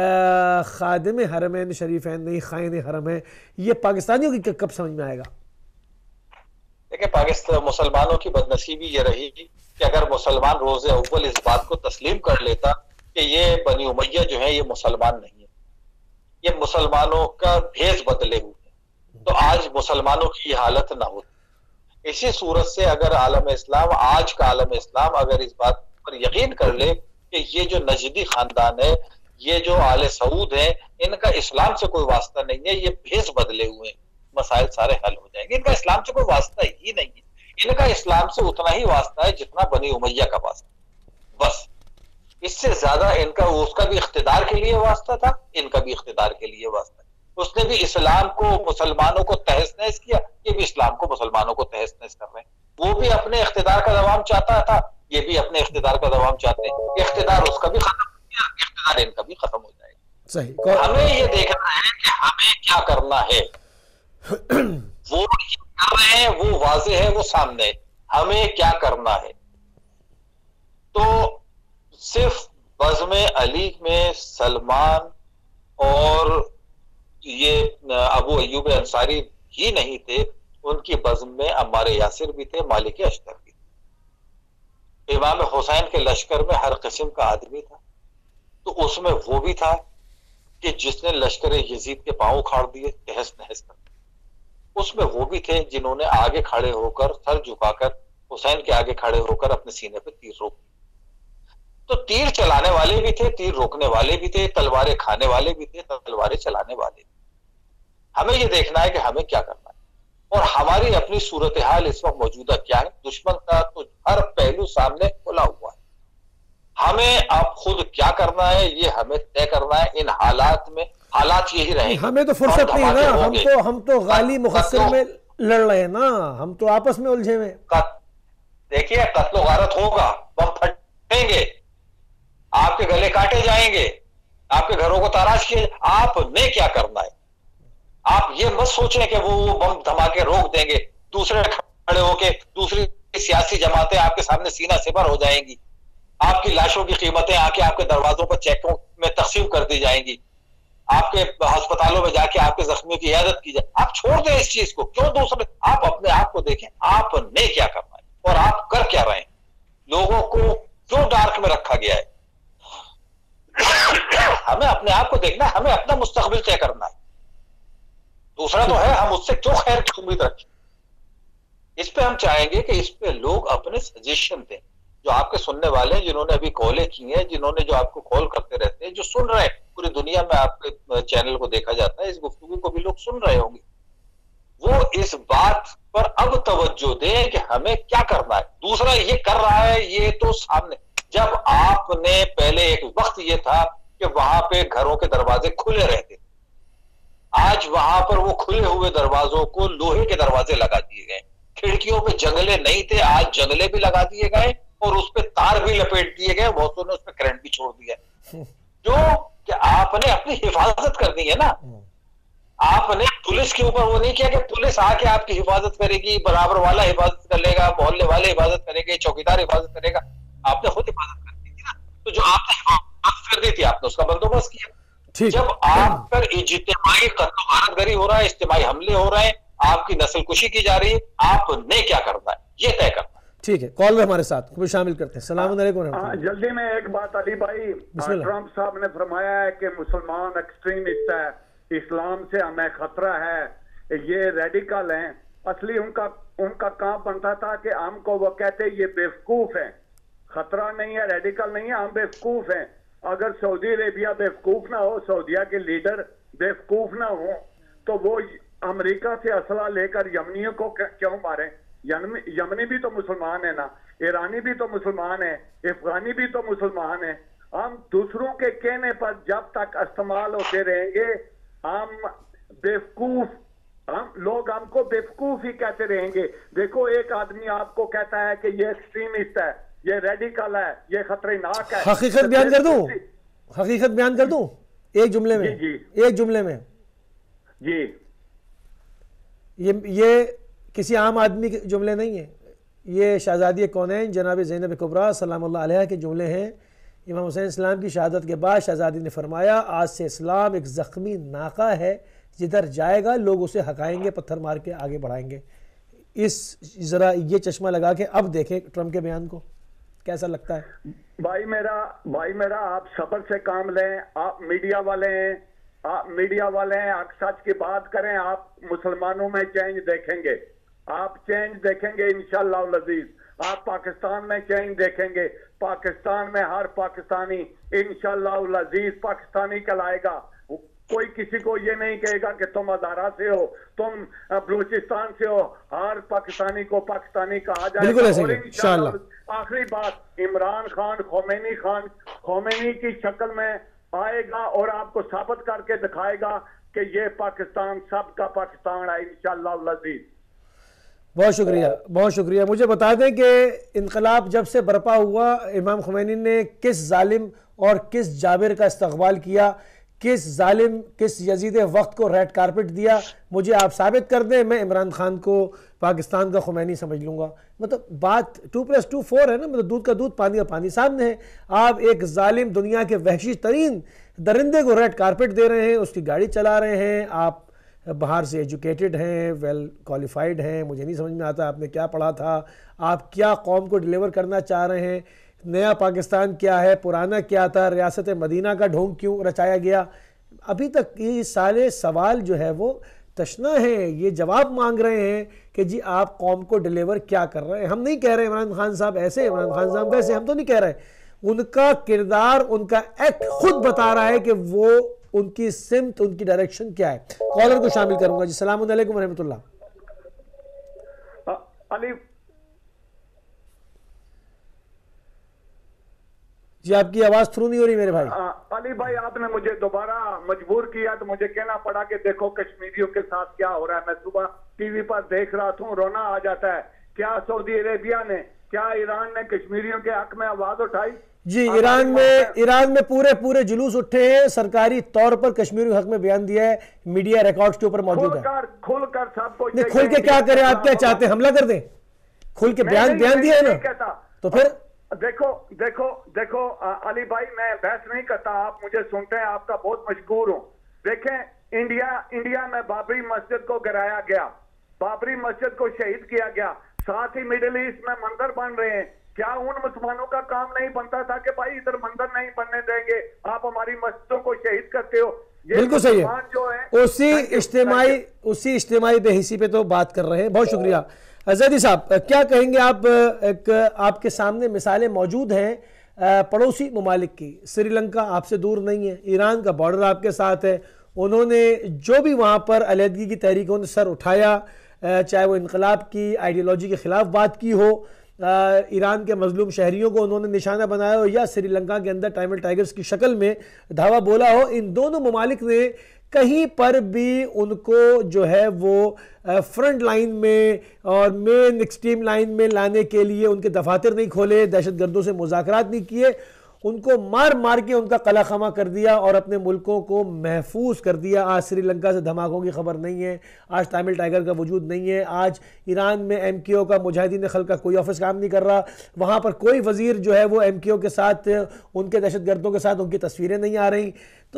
खादिम हरमैन शरीफैन नहीं खाइन हरम है? ये पाकिस्तानियों की कब समझ में आएगा? देखिए, पाकिस्तान मुसलमानों की बदनसीबी ये रही कि अगर मुसलमान रोज़े अव्वल इस बात को तस्लीम कर लेता कि ये बनी उमैया जो है ये मुसलमान नहीं है, ये मुसलमानों का भेष बदले हुए, तो आज मुसलमानों की हालत ना होती। इसी सूरत से अगर आलम इस्लाम, आज का आलम इस्लाम अगर इस बात पर यकीन कर ले कि ये जो नजदी खानदान है, ये जो आले सऊद है, इनका इस्लाम से कोई वास्ता नहीं है, ये भेष बदले हुए, मसाइल सारे हल हो जाएंगे। इनका इस्लाम से कोई वास्ता ही नहीं है, इनका इस्लाम से उतना ही वास्ता है जितना बनी उमैया का वास्ता, बस। इससे ज्यादा इनका उसका भी इख्तिदार के लिए वास्ता था, इनका भी इख्तिदार के लिए वास्ता है। उसने भी इस्लाम को मुसलमानों को तहस नहस किया, ये भी इस्लाम को मुसलमानों को तहस नहस कर रहे हैं। वो भी अपने इख्तिदार का दवाम चाहता था, ये भी अपने इख्तिदार का दवाम चाहते हैं। इख्तिदार उसका भी खत्म हो गया, इख्तिदार इनका भी खत्म हो जाएगा। सही। हमें ये देखना है कि हमें क्या करना है। वो कर रहे हैं, वो वाज़ेह है, वो सामने है, हमें क्या करना है। तो सिर्फ बज़्म अली में सलमान और ये अबू अय्यूब अंसारी ही नहीं थे, उनकी बज़्म में अम्मार यासिर भी थे, मालिक अश्तर भी थे। इमाम हुसैन के लश्कर में हर किस्म का आदमी था, तो उसमें वो भी था कि जिसने लश्कर यजीद के पांव उखाड़ दिए, तहस नहस कर। उसमें वो भी थे जिन्होंने आगे खड़े होकर, सर झुकाकर, हुसैन के आगे खड़े होकर अपने सीने पे तीर रोक। तो तीर चलाने वाले भी थे, तीर रोकने वाले भी थे, तलवारें खाने वाले भी थे, तलवारें चलाने वाले भी। हमें ये देखना है कि हमें क्या करना है और हमारी अपनी सूरत हाल इस वक्त मौजूदा क्या है। दुश्मन का तो हर पहलू सामने खुला हुआ है। हमें अब खुद क्या करना है ये हमें तय करना है। इन हालात में हालात यही रहेंगे। हमें तो फुर्सत नहीं है ना, हम तो हम तो गाली मुखस्सिर में लड़ रहे हैं ना, हम तो आपस में उलझे हुए। देखिए कत्लो गारत होगा, बम फटेंगे, आपके गले काटे जाएंगे, आपके घरों को ताराश किए। आपने क्या करना है? आप ये मत सोचें कि वो बम धमाके रोक देंगे, दूसरे खड़े होके दूसरी सियासी जमातें आपके सामने सीना सिपर हो जाएंगी, आपकी लाशों की कीमतें आके आपके दरवाजों पर चेकों में तकसीम कर दी जाएंगी, आपके अस्पतालों में जाके आपके जख्मियों की इयादत की जाए। आप छोड़ दें इस चीज को, क्यों दूसरे? आप अपने आप को देखें, आपने क्या करना है और आप कर क्या रहे हैं। लोगों को क्यों डार्क में रखा गया है? हमें अपने आप को देखना है, हमें अपना मुस्तकबिल तय करना है। दूसरा तो है हम उससे क्यों खैर की उम्मीद रखें। इस पे हम चाहेंगे कि इस पे लोग अपने सजेशन दें, जो आपके सुनने वाले हैं, जिन्होंने अभी कॉलें की हैं, जिन्होंने जो आपको कॉल करते रहते हैं, जो सुन रहे हैं, पूरी दुनिया में आपके चैनल को देखा जाता है, इस गुफ्तगू को भी लोग सुन रहे होंगे, वो इस बात पर अब तवज्जो दें कि हमें क्या करना है। दूसरा ये कर रहा है, ये तो सामने, जब आपने पहले एक वक्त ये था कि वहां पे घरों के दरवाजे खुले रहते, आज वहां पर वो खुले हुए दरवाजों को लोहे के दरवाजे लगा दिए गए। खिड़कियों पे जंगले नहीं थे, आज जंगले भी लगा दिए गए और उस पे तार भी लपेट दिए गए, बहुतों ने उस पे करंट भी छोड़ दिया। जो कि आपने अपनी हिफाजत करनी है ना, आपने पुलिस के ऊपर वो नहीं किया कि पुलिस आके आपकी हिफाजत करेगी, बराबर वाला हिफाजत कर लेगा, मोहल्ले वाले हिफाजत करेंगे, चौकीदार हिफाजत करेगा। आपने खुद हिफाजत करनी थी ना, तो जो आपने हिफाजत कर दी थी आपने उसका बंदोबस्त किया। जब आप पर इज्तिमाई कत्ल-ओ-गारतगरी हो रहा है, इज्तिमाई हमले हो रहे हैं, आपकी नस्ल कुशी की जा रही है, आपने क्या करना है ये तय करना है। ठीक है, कॉल हमारे साथ को शामिल करते हैं। सलाम अलैकुम। जल्दी में एक बात अली भाई, ट्रंप साहब ने फरमाया है कि मुसलमान एक्सट्रीमिस्ट है, इस्लाम से हमें खतरा है, ये रेडिकल हैं। असली उनका उनका काम बनता था कि हमको वो कहते ये बेवकूफ है, खतरा नहीं है, रेडिकल नहीं है, हम बेवकूफ हैं। अगर सऊदी अरेबिया बेवकूफ ना हो, सऊदिया के लीडर बेवकूफ ना हो, तो वो अमेरिका से असला लेकर यमनियों को क्यों मारे? यमनी भी तो मुसलमान है ना, ईरानी भी तो मुसलमान है, अफगानी भी तो मुसलमान है। हम दूसरों के कहने पर जब तक इस्तेमाल होते रहेंगे, हम बेवकूफ, हम लोग हमको बेवकूफ ही कहते रहेंगे। देखो एक आदमी आपको कहता है कि ये एक्सट्रीमिस्ट है, ये रेडिकल है, ये खतरनाक है। हकीकत बयान कर दूं, हकीकत बयान कर दूं एक जुमले में, जी, जी। एक जुमले में जी, ये ये किसी आम आदमी के जुमले नहीं है, ये शहजादी कौनैन जनाब ज़ैनब कुबरा सलामुल्लाह अलैहा के जुमले हैं। इमाम हुसैन इस्लाम की शहादत के बाद शहजादी ने फरमाया, आज से इस्लाम एक ज़ख्मी नाका है, जिधर जाएगा लोग उसे हकाएंगे, पत्थर मार के आगे बढ़ाएंगे। इस ज़रा ये चश्मा लगा के अब देखें ट्रंप के बयान को, कैसा लगता है? भाई मेरा भाई मेरा आप सब्र से काम लें। आप मीडिया वाले हैं, आप मीडिया वाले हैं, आप सच की बात करें, आप मुसलमानों में चेंज देखेंगे, आप चेंज देखेंगे इंशाअल्लाह अज़ीज। आप पाकिस्तान में चेंज देखेंगे, पाकिस्तान में हर पाकिस्तानी इंशाअल्लाह अज़ीज पाकिस्तानी कहलाएगा। कोई किसी को ये नहीं कहेगा कि तुम हज़ारा से हो, तुम बलूचिस्तान से हो, हर पाकिस्तानी को पाकिस्तानी कहा जाएगा। आखिरी बात, इमरान खान खोमेनी खान खोमेनी की शक्ल में आएगा और आपको साबित करके दिखाएगा कि ये पाकिस्तान सबका पाकिस्तान है इंशाअल्लाह अज़ीज। बहुत शुक्रिया, बहुत शुक्रिया। मुझे बता दें कि इनकलाब जब से बरपा हुआ, इमाम खुमैनी ने किस जालिम और किस जाबिर का इस्तक़बाल किया, किस जालिम किस यजीद वक्त को रेड कारपेट दिया, मुझे आप साबित कर दें, मैं इमरान खान को पाकिस्तान का खुमैनी समझ लूँगा। मतलब बात टू प्लस टू फोर है ना, मतलब दूध का दूध पानी का पानी सामने है। आप एक जालिम दुनिया के वहशी तरीन दरिंदे को रेड कारपेट दे रहे हैं, उसकी गाड़ी चला रहे हैं। आप बाहर से एजुकेटेड हैं, वेल क्वालिफाइड हैं, मुझे नहीं समझ में आता आपने क्या पढ़ा था, आप क्या कौम को डिलीवर करना चाह रहे हैं, नया पाकिस्तान क्या है, पुराना क्या था, रियासत मदीना का ढोंग क्यों रचाया गया। अभी तक ये सारे सवाल जो है वो तशना है, ये जवाब मांग रहे हैं कि जी आप कौम को डिलीवर क्या कर रहे हैं। हम नहीं कह रहे इमरान खान साहब ऐसे, इमरान खान साहब वैसे, हम तो नहीं कह रहे। उनका किरदार, उनका एक्ट खुद बता रहा है कि वो उनकी सिमत, उनकी डायरेक्शन क्या है। कॉलर को शामिल करूंगा जी। सलाम अलैकुम व रहमतुल्लाह। अली जी आपकी आवाज थ्रू नहीं हो रही मेरे भाई। आ, अली भाई आपने मुझे दोबारा मजबूर किया तो मुझे कहना पड़ा कि देखो कश्मीरियों के साथ क्या हो रहा है। मैं सुबह टीवी पर देख रहा था, रोना आ जाता है। क्या सऊदी अरेबिया ने, क्या ईरान ने कश्मीरियों के हक में आवाज उठाई? जी ईरान में ईरान में पूरे पूरे जुलूस उठे हैं, सरकारी तौर पर कश्मीरी हक में बयान दिया है, मीडिया रिकॉर्ड्स के ऊपर मौजूद है। खुलकर खुलकर सबको नहीं, खुल के क्या करें आप? क्या चाहते हैं, हमला कर दें? खुल के बयान बयान दिया है ना, तो फिर देखो देखो देखो आ, अली भाई मैं बहस नहीं करता, आप मुझे सुनते हैं, आपका बहुत मशहूर हूँ। देखें इंडिया इंडिया में बाबरी मस्जिद को गिराया गया, बाबरी मस्जिद को शहीद किया गया, साथ ही मिडिल ईस्ट में मंदिर बन रहे हैं। क्या उन मुसलमानों का काम नहीं बनता था कि भाई इधर मंदिर नहीं बनने देंगे, आप हमारी मस्जिदों को शहीद करते हो? बिल्कुल सही है, जो है उसी इज्तिमाई उसी इज्तिमाई बेहिसी पे तो बात कर रहे हैं। बहुत शुक्रिया। ज़ैदी साहब क्या कहेंगे आप? एक आपके सामने मिसालें मौजूद हैं पड़ोसी ममालिक की। श्रीलंका आपसे दूर नहीं है, ईरान का बॉर्डर आपके साथ है। उन्होंने जो भी वहाँ पर अलहदगी की तहरीकों ने सर उठाया, चाहे वो इनकलाब की आइडियोलॉजी के ख़िलाफ़ बात की हो, ईरान के मजलूम शहरियों को उन्होंने निशाना बनाया हो, या श्रीलंका के अंदर टाइमल टाइगर्स की शक्ल में धावा बोला हो, इन दोनों ममालिक ने कहीं पर भी उनको जो है वो फ्रंट लाइन में और मेन एक्सट्रीम लाइन में लाने के लिए उनके दफातर नहीं खोले, दहशतगर्दों से मुज़ाकरात नहीं किए, उनको मार मार के उनका कला खमा कर दिया और अपने मुल्कों को महफूज कर दिया। आज श्रीलंका से धमाकों की खबर नहीं है, आज टामिल टाइगर का वजूद नहीं है, आज ईरान में एम के ओ का, मुजाहिदीन खल्क का कोई ऑफिस काम नहीं कर रहा, वहाँ पर कोई वजीर जो है वो एम के ओ के साथ, उनके दहशतगर्दों के साथ उनकी तस्वीरें नहीं आ रही।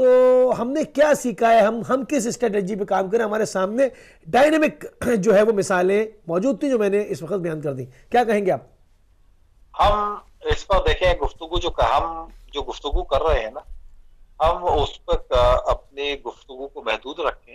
तो हमने क्या सीखा है? हम हम किस स्ट्रेटजी पे काम करें? हमारे सामने डायनेमिक जो है वो मिसालें मौजूद थी जो मैंने इस वक्त बयान कर दी। क्या कहेंगे आप? हम इस पर देखें, गुफ्तगू जो हम जो गुफ्तगू कर रहे हैं ना, हम उस पर अपनी गुफ्तगू को महदूद रखें।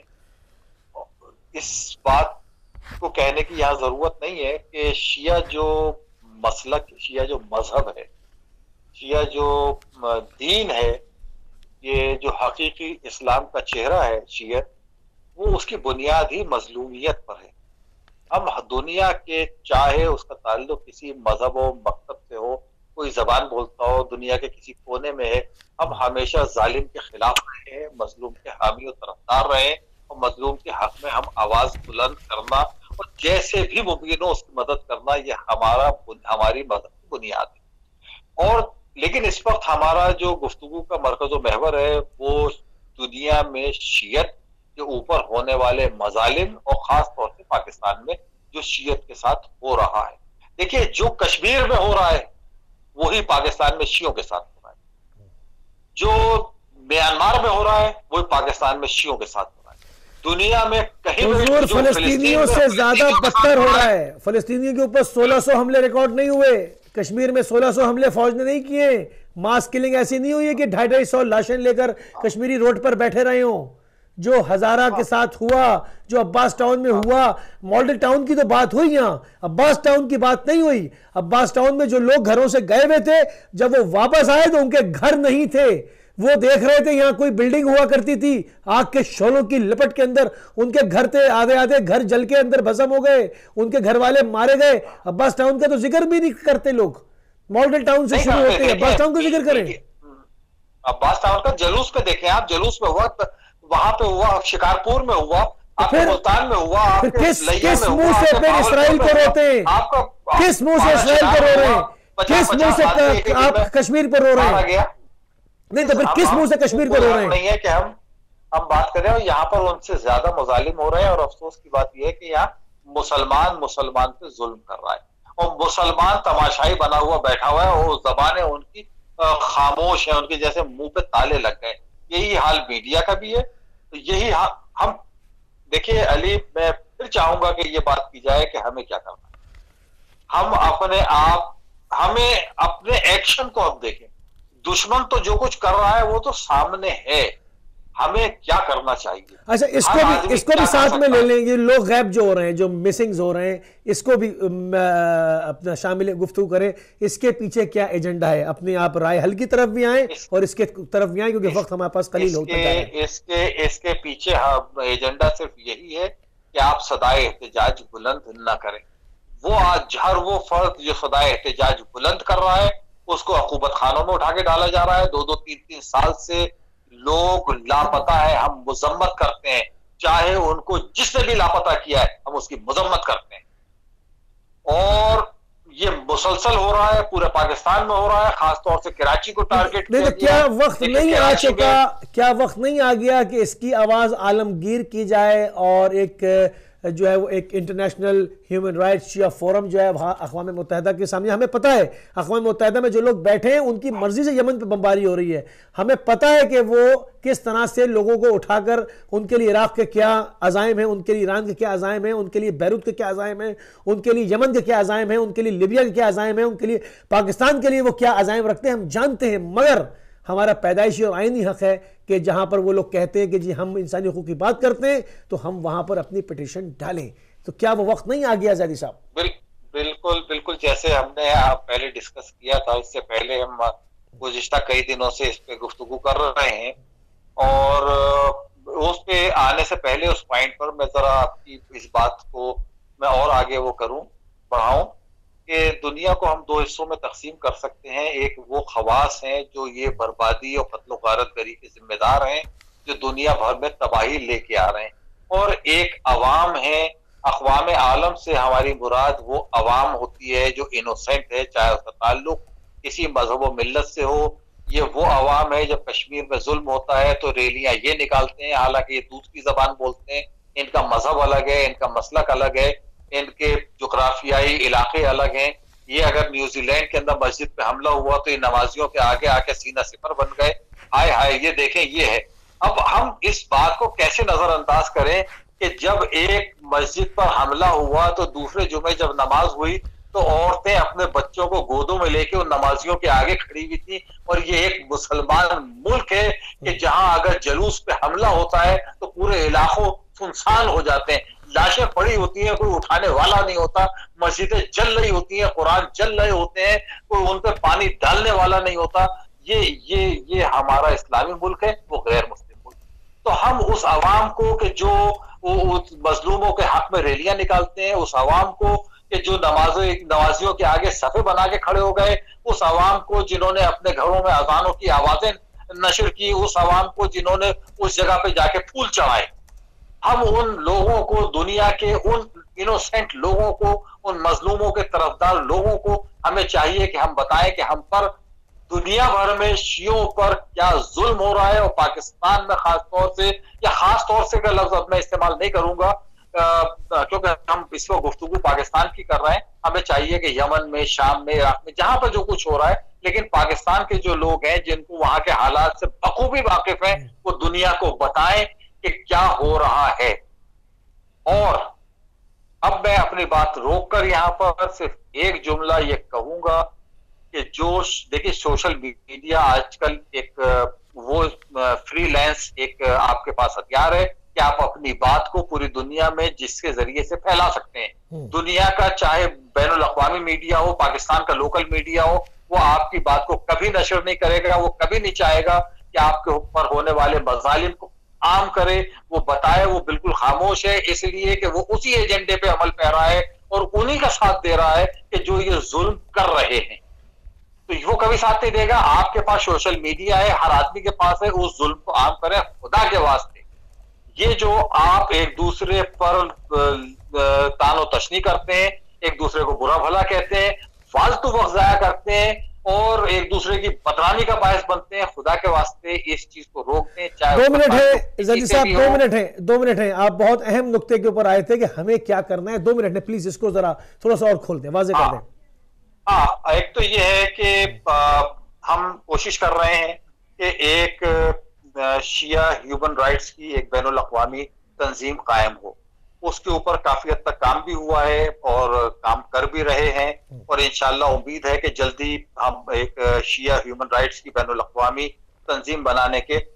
इस बात को कहने की यहाँ जरूरत नहीं है कि शिया जो मसलक, शिया जो मजहब है, शिया जो दीन है, ये जो हकीकी इस्लाम का चेहरा है शियत, वो उसकी बुनियाद ही मजलूमियत पर है। हम दुनिया के, चाहे उसका ताल्लुक किसी मजहब हो, मकतब से हो, कोई जबान बोलता हो, दुनिया के किसी कोने में है, हम हमेशा जालिम के खिलाफ रहे हैं, मजलूम के हामी और तरफदार रहे हैं, और मजलूम के हक में हम आवाज बुलंद करना और जैसे भी मुमकिन हो उसकी मदद करना, ये हमारा हमारी मजहब की बुनियाद है। और लेकिन इस वक्त हमारा जो गुफ्तगू का मरकज़ व महवर है वो दुनिया में शियत के ऊपर होने वाले मजालिम और खास तौर से पाकिस्तान में जो शियत के साथ हो रहा है। देखिए, जो कश्मीर में हो रहा है वही पाकिस्तान में शियों के साथ हो रहा है, जो म्यांमार में हो रहा है वही पाकिस्तान में शियों के साथ हो रहा है। दुनिया में कहीं भी फलस्तीनियों से ज्यादा बदतर हो रहा है। फलस्तीनियों के ऊपर सोलह सौ हमले रिकॉर्ड नहीं हुए, कश्मीर में सोलह सौ हमले फौज ने नहीं किए। मास किलिंग ऐसी नहीं हुई है कि ढाई ढाई सौ लाशें लेकर कश्मीरी रोड पर बैठे रहे हों। जो हजारा के साथ हुआ, जो अब्बास टाउन में हुआ, मॉडल टाउन की तो बात हुई, यहाँ अब्बास टाउन की बात नहीं हुई। अब्बास टाउन में जो लोग घरों से गए हुए थे, जब वो वापस आए तो उनके घर नहीं थे, वो देख रहे थे यहाँ कोई बिल्डिंग हुआ करती थी, आग के शोलों की लपट के अंदर उनके घर थे, आधे आधे घर जल के अंदर भस्म हो गए, उनके घर वाले मारे गए। अब्बास टाउन का तो जिक्र भी नहीं करते लोग, मॉडल टाउन से शुरू होते हैं, अब्बास टाउन का जिक्र करें। अब्बास टाउन का जुलूस पे देखें आप, जुलूस में हुआ, वहां पे हुआ, शिकारपुर में हुआ, आपके मुल्तान में हुआ, किस किस मुंह से फिर इसराइल को रोते हैं? किस मुंह से इसराइल को रो रहे हैं? किस मुंह से आप कश्मीर पर रो रहे हैं? नहीं तो फिर किस मुंह से कश्मीर को रो रहे हैं? नहीं है कि हम हम बात कर रहे हैं, यहाँ पर उनसे ज्यादा मुजालिम हो रहे हैं। और अफसोस की बात यह है कि यहाँ मुसलमान मुसलमान पे जुल्म कर रहा है, और मुसलमान तमाशाई बना हुआ बैठा हुआ है, और जबानें उनकी खामोश है, उनके जैसे मुंह पे ताले लग गए। यही हाल मीडिया का भी है। तो यही हम देखिए अली, मैं फिर चाहूंगा कि ये बात की जाए कि हमें क्या करना है। हम अपने आप, हमें अपने एक्शन को अब देखें। दुश्मन तो जो कुछ कर रहा है वो तो सामने है, हमें क्या करना चाहिए। अच्छा, इसको भी इसको भी साथ में ले लेंगे, लोग गैब जो हो रहे हैं, जो मिसिंग्स हो रहे हैं, इसको भी अपना शामिल गुफ्तगू करें, इसके पीछे क्या एजेंडा है, अपने आप राय हल की तरफ भी आए और इसके तरफ भी आए, क्योंकि वक्त हमारे पास कलील होता है। इसके इसके पीछे एजेंडा सिर्फ यही है कि आप सदाए एहतजाज बुलंद न करें। वो आज हर वो फर्द जो सदाए एहतजाज बुलंद कर रहा है उसको अकूबत खानों में उठा के डाला जा रहा है। दो दो तीन तीन साल से लोग लापता है, हम मुजम्मत करते हैं, चाहे उनको जिसने भी लापता किया है हम उसकी मुजम्मत करते हैं। और ये मुसलसल हो रहा है, पूरे पाकिस्तान में हो रहा है, खासतौर से कराची को टारगेट किया। क्या वक्त नहीं आ चुका, क्या वक्त नहीं आ गया कि इसकी आवाज आलमगीर की जाए और एक जो है वो एक इंटरनेशनल ह्यूमन राइट्स या फोरम जो है अक़वाम मुत्तहिदा के सामने, हमें पता है अक़वाम मुत्तहिदा में जो लोग बैठे हैं उनकी मर्जी से यमन पे बमबारी हो रही है, हमें पता है कि वो किस तरह से लोगों को उठाकर उनके लिए इराक के क्या अज़ाइम हैं, उनके लिए ईरान के क्या अज़ाइम हैं, उनके लिए बैरूत के क्या अज़ाइम हैं, उनके लिए यमन के क्या अज़ाइम हैं, उनके लिए लिबिया के क्या अज़ाइम हैं, उनके लिए पाकिस्तान के लिए वो क्या अज़ाइम रखते हैं, हम जानते हैं। मगर हमारा पैदाइशी और आईनी हक है कि जहां पर वो लोग कहते हैं कि जी हम इंसानी हकूक़ की बात करते हैं तो हम वहां पर अपनी पिटीशन डालें। तो क्या वो वक्त नहीं आ गया ज़ैदी साहब? बिल, बिल्कुल बिल्कुल, जैसे हमने आप पहले डिस्कस किया था, इससे पहले हम गुज़िश्ता कई दिनों से इस पे गुफ्तगू कर रहे हैं और उस पे आने से पहले उस पॉइंट पर मैं जरा आपकी इस बात को मैं और आगे वो करूं बढ़ाऊं कि दुनिया को हम दो हिस्सों में तकसीम कर सकते हैं। एक वो खवास हैं जो ये बर्बादी और कत्ल गारत गरी के जिम्मेदार हैं, जो दुनिया भर में तबाही लेके आ रहे हैं, और एक अवाम है। अक़वाम आलम से हमारी मुराद वो अवाम होती है जो इनोसेंट है, चाहे उसका ताल्लुक किसी मजहब व मिल्लत से हो। ये वो अवाम है जब कश्मीर में जुल्म होता है तो रैलियां ये निकालते हैं, हालांकि ये दूध की जबान बोलते हैं, इनका मजहब अलग है, इनका मसलक अलग है, इनके जोग्राफियाई इलाके अलग हैं। ये अगर न्यूजीलैंड के अंदर मस्जिद पे हमला हुआ तो ये नमाजियों के आगे आके सीना सिपर बन गए, हाय हाय ये देखें ये है। अब हम इस बात को कैसे नजरअंदाज करें कि जब एक मस्जिद पर हमला हुआ तो दूसरे जुमे जब नमाज हुई तो औरतें अपने बच्चों को गोदों में लेके उन नमाजियों के आगे खड़ी हुई थी। और ये एक मुसलमान मुल्क है कि जहां अगर जुलूस पे हमला होता है तो पूरे इलाकों सुनसान हो जाते हैं, लाशें पड़ी होती हैं, कोई उठाने वाला नहीं होता, मस्जिदें जल रही होती हैं, कुरान जल रहे होते हैं, कोई उन पर पानी डालने वाला नहीं होता। ये ये ये हमारा इस्लामी मुल्क है, वो गैर मुस्लिम मुल्क। तो हम उस अवाम को कि जो उस मजलूमों के हक में रैलियां निकालते हैं, उस अवाम को कि जो नमाजों नमाजियों के आगे सफे बना के खड़े हो गए, उस अवाम को जिन्होंने अपने घरों में अजानों की आवाजें नशर की, उस अवाम को जिन्होंने उस जगह पे जाके फूल चढ़ाए, हम उन लोगों को, दुनिया के उन इनोसेंट लोगों को, उन मजलूमों के तरफदार लोगों को हमें चाहिए कि हम बताएं कि हम पर दुनिया भर में शियों पर क्या जुल्म हो रहा है, और पाकिस्तान में खास तौर से, या खास तौर से का लफ्ज अब मैं इस्तेमाल नहीं करूंगा क्योंकि हम इस वक्त गुफ्तगू पाकिस्तान की कर रहे हैं। हमें चाहिए कि यमन में, शाम में, इराक में, जहां पर जो कुछ हो रहा है, लेकिन पाकिस्तान के जो लोग हैं जिनको वहां के हालात से बखूबी वाकिफ हैं, वो दुनिया को बताएं कि क्या हो रहा है। और अब मैं अपनी बात रोककर यहां पर सिर्फ एक जुमला ये कहूंगा कि जो देखिए सोशल मीडिया आजकल एक वो फ्रीलांस एक आपके पास हथियार है कि आप अपनी बात को पूरी दुनिया में जिसके जरिए से फैला सकते हैं। दुनिया का चाहे बैनुल अक़वामी मीडिया हो, पाकिस्तान का लोकल मीडिया हो, वो आपकी बात को कभी नशर नहीं करेगा, वो कभी नहीं चाहेगा कि आपके ऊपर होने वाले मजालिम को आम करे, वो बताए, वो बिल्कुल खामोश है इसलिए कि वो उसी एजेंडे पे अमल कर रहा है और उन्हीं का साथ दे रहा है कि जो ये जुल्म कर रहे हैं। तो वो कभी साथ नहीं देगा। आपके पास सोशल मीडिया है, हर आदमी के पास है, उस जुल्म को आम करें खुदा के वास्ते। ये जो आप एक दूसरे पर तानो तशनी करते हैं, एक दूसरे को बुरा भला कहते हैं, फालतू वक्त जाया करते हैं और एक दूसरे की बदनामी का बायस बनते हैं, खुदा के वास्ते इस चीज को रोक दें। चाहे दो मिनट है ज़ैदी साहब, दो मिनट है दो मिनट है आप बहुत अहम नुक्ते के ऊपर आए थे कि हमें क्या करना है। दो मिनट है, प्लीज इसको जरा थोड़ा सा और खोल दें, वाज़ेह कर दें। हाँ, एक तो ये है कि हम कोशिश कर रहे हैं कि एक शिया ह्यूमन राइट्स की एक बैनुल अक़वामी तंजीम कायम हो। उसके ऊपर काफी हद तक काम भी हुआ है और काम कर भी रहे हैं, और इंशाअल्लाह उम्मीद है कि जल्दी हम एक शिया ह्यूमन राइट्स की बैनुल अक़वामी तंजीम बनाने के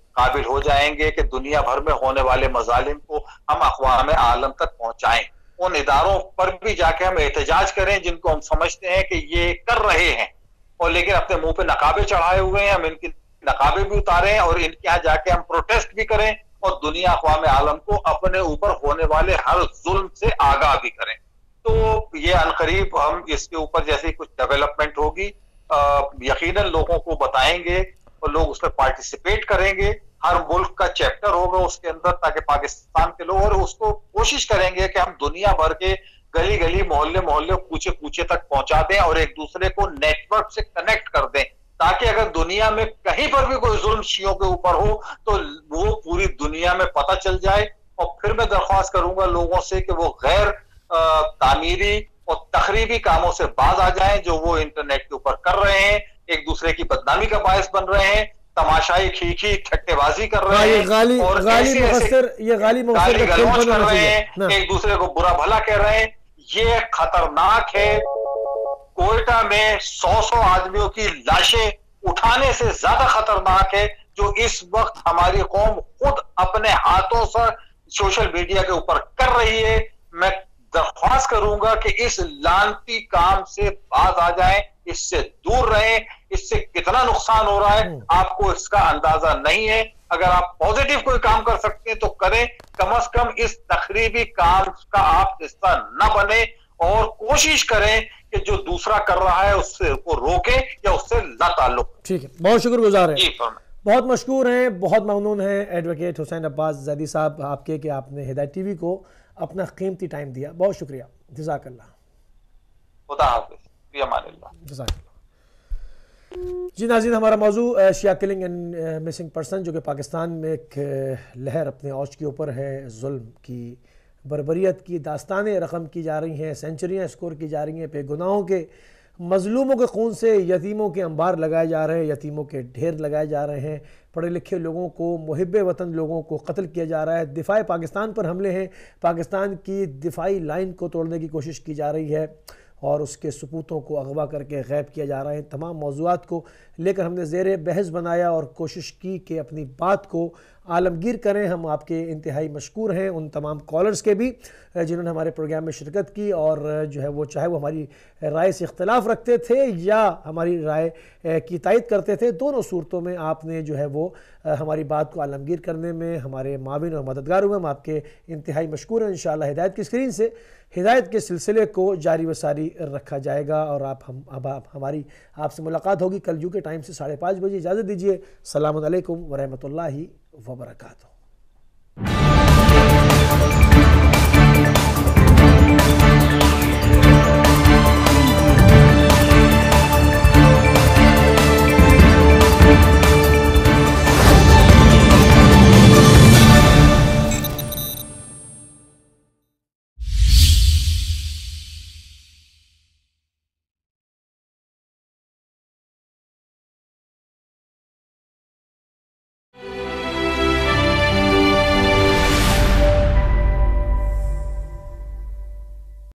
काबिल हो जाएंगे कि दुनिया भर में होने वाले मजालिम को हम अक़वाम आलम तक पहुंचाएं। उन इदारों पर भी जाके हम एहतजाज करें जिनको हम समझते हैं कि ये कर रहे हैं और लेकिन अपने मुंह पे नकाबे चढ़ाए हुए हैं, हम इनकी नकाबे भी उतारें और इनके यहाँ जाके हम प्रोटेस्ट भी करें और दुनिया अक़वाम आलम को अपने ऊपर होने वाले हर जुल्म से आगाह भी करें। तो ये अनकरीब हम इसके ऊपर जैसे कुछ डेवलपमेंट होगी यकीनन लोगों को बताएंगे और लोग उसमें पार्टिसिपेट करेंगे। हर मुल्क का चैप्टर होगा उसके अंदर ताकि पाकिस्तान के लोग और उसको कोशिश करेंगे कि हम दुनिया भर के गली गली मोहल्ले मोहल्ले कूचे कूचे तक पहुंचा दें और एक दूसरे को नेटवर्क से कनेक्ट कर दें ताकि अगर दुनिया में कहीं पर भी कोई जुल्म शियों के ऊपर हो तो वो पूरी दुनिया में पता चल जाए। और फिर मैं दरख्वास्त करूंगा लोगों से कि वो गैर तामीरी और तखरीबी कामों से बाज आ जाएं जो वो इंटरनेट के ऊपर कर रहे हैं, एक दूसरे की बदनामी का बायस बन रहे हैं, तमाशाई खीखी ठट्टेबाजी कर रहे हैं गाली, और गाली ऐसे मुखस्सर, ये गाली गाली गलौज कर रहे हैं, एक दूसरे को बुरा भला कह रहे हैं। ये खतरनाक है। कोयटा में सौ सौ आदमियों की लाशें उठाने से ज्यादा खतरनाक है जो इस वक्त हमारी कौम खुद अपने हाथों से सोशल मीडिया के ऊपर कर रही है। मैं दरख्वास्त करूंगा कि इस लानती काम से बाज आ जाएं, इससे दूर रहें। इससे कितना नुकसान हो रहा है आपको इसका अंदाजा नहीं है। अगर आप पॉजिटिव कोई काम कर सकते हैं तो करें, कम से कम इस तखरीबी काम का आप हिस्सा न बने और कोशिश करें कि जो दूसरा कर रहा है उससे को रोके या उससे ना ताल्लुक। ठीक है, बहुत शुक्रगुजार हैं, बहुत मशकूर हैं, बहुत ममनून हैं एडवोकेट हुसैन अब्बास ज़ैदी साहब आपके कि आपने हिदायत टीवी को अपना कीमती टाइम दिया। बहुत शुक्रिया, जज़ाकल्लाह। खुदा हाफ़िज़, फ़ी अमानिल्लाह। जज़ाकल्लाह। जी नाज़रीन, हमारा मौजू Shia killing and missing person जो कि पाकिस्तान में एक लहर अपने औज के ऊपर है, जुल्म की, बर्बरियत की दास्तानें रकम की जा रही हैं, सेंचुरियाँ स्कोर की जा रही हैं, बेगुनाहों के मज़लूमों के खून से यतीमों के अंबार लगाए जा रहे हैं, यतीमों के ढेर लगाए जा रहे हैं, पढ़े लिखे लोगों को, मुहिब वतन लोगों को कत्ल किया जा रहा है, दिफाए पाकिस्तान पर हमले हैं, पाकिस्तान की दिफाई लाइन को तोड़ने की कोशिश की जा रही है और उसके सपूतों को अगवा करके गैब किया जा रहा है। तमाम मौज़ूआत को लेकर हमने ज़ेर बहस बनाया और कोशिश की कि अपनी बात को आलमगीर करें। हम आपके इंतहाई मशकूर हैं उन तमाम कॉलर्स के भी जिन्होंने हमारे प्रोग्राम में शिरकत की और जो है वो चाहे वो हमारी राय से इख्तलाफ रखते थे या हमारी राय की तायद करते थे, दोनों सूरतों में आपने जो है वो हमारी बात को आलमगीर करने में हमारे माविन और मददगार हुए। हम आपके इंतहाई मशकूर हैं। इंशाअल्लाह हिदायत की स्क्रीन से हिदायत के सिलसिले को जारी व सारी रखा जाएगा और आप हम अब आप हमारी आपसे मुलाकात होगी कल यू के टाइम से साढ़े पाँच बजे। इजाज़त दीजिए। सलामुन अलैकुम व रहमतुल्लाहि व बरकातुहू।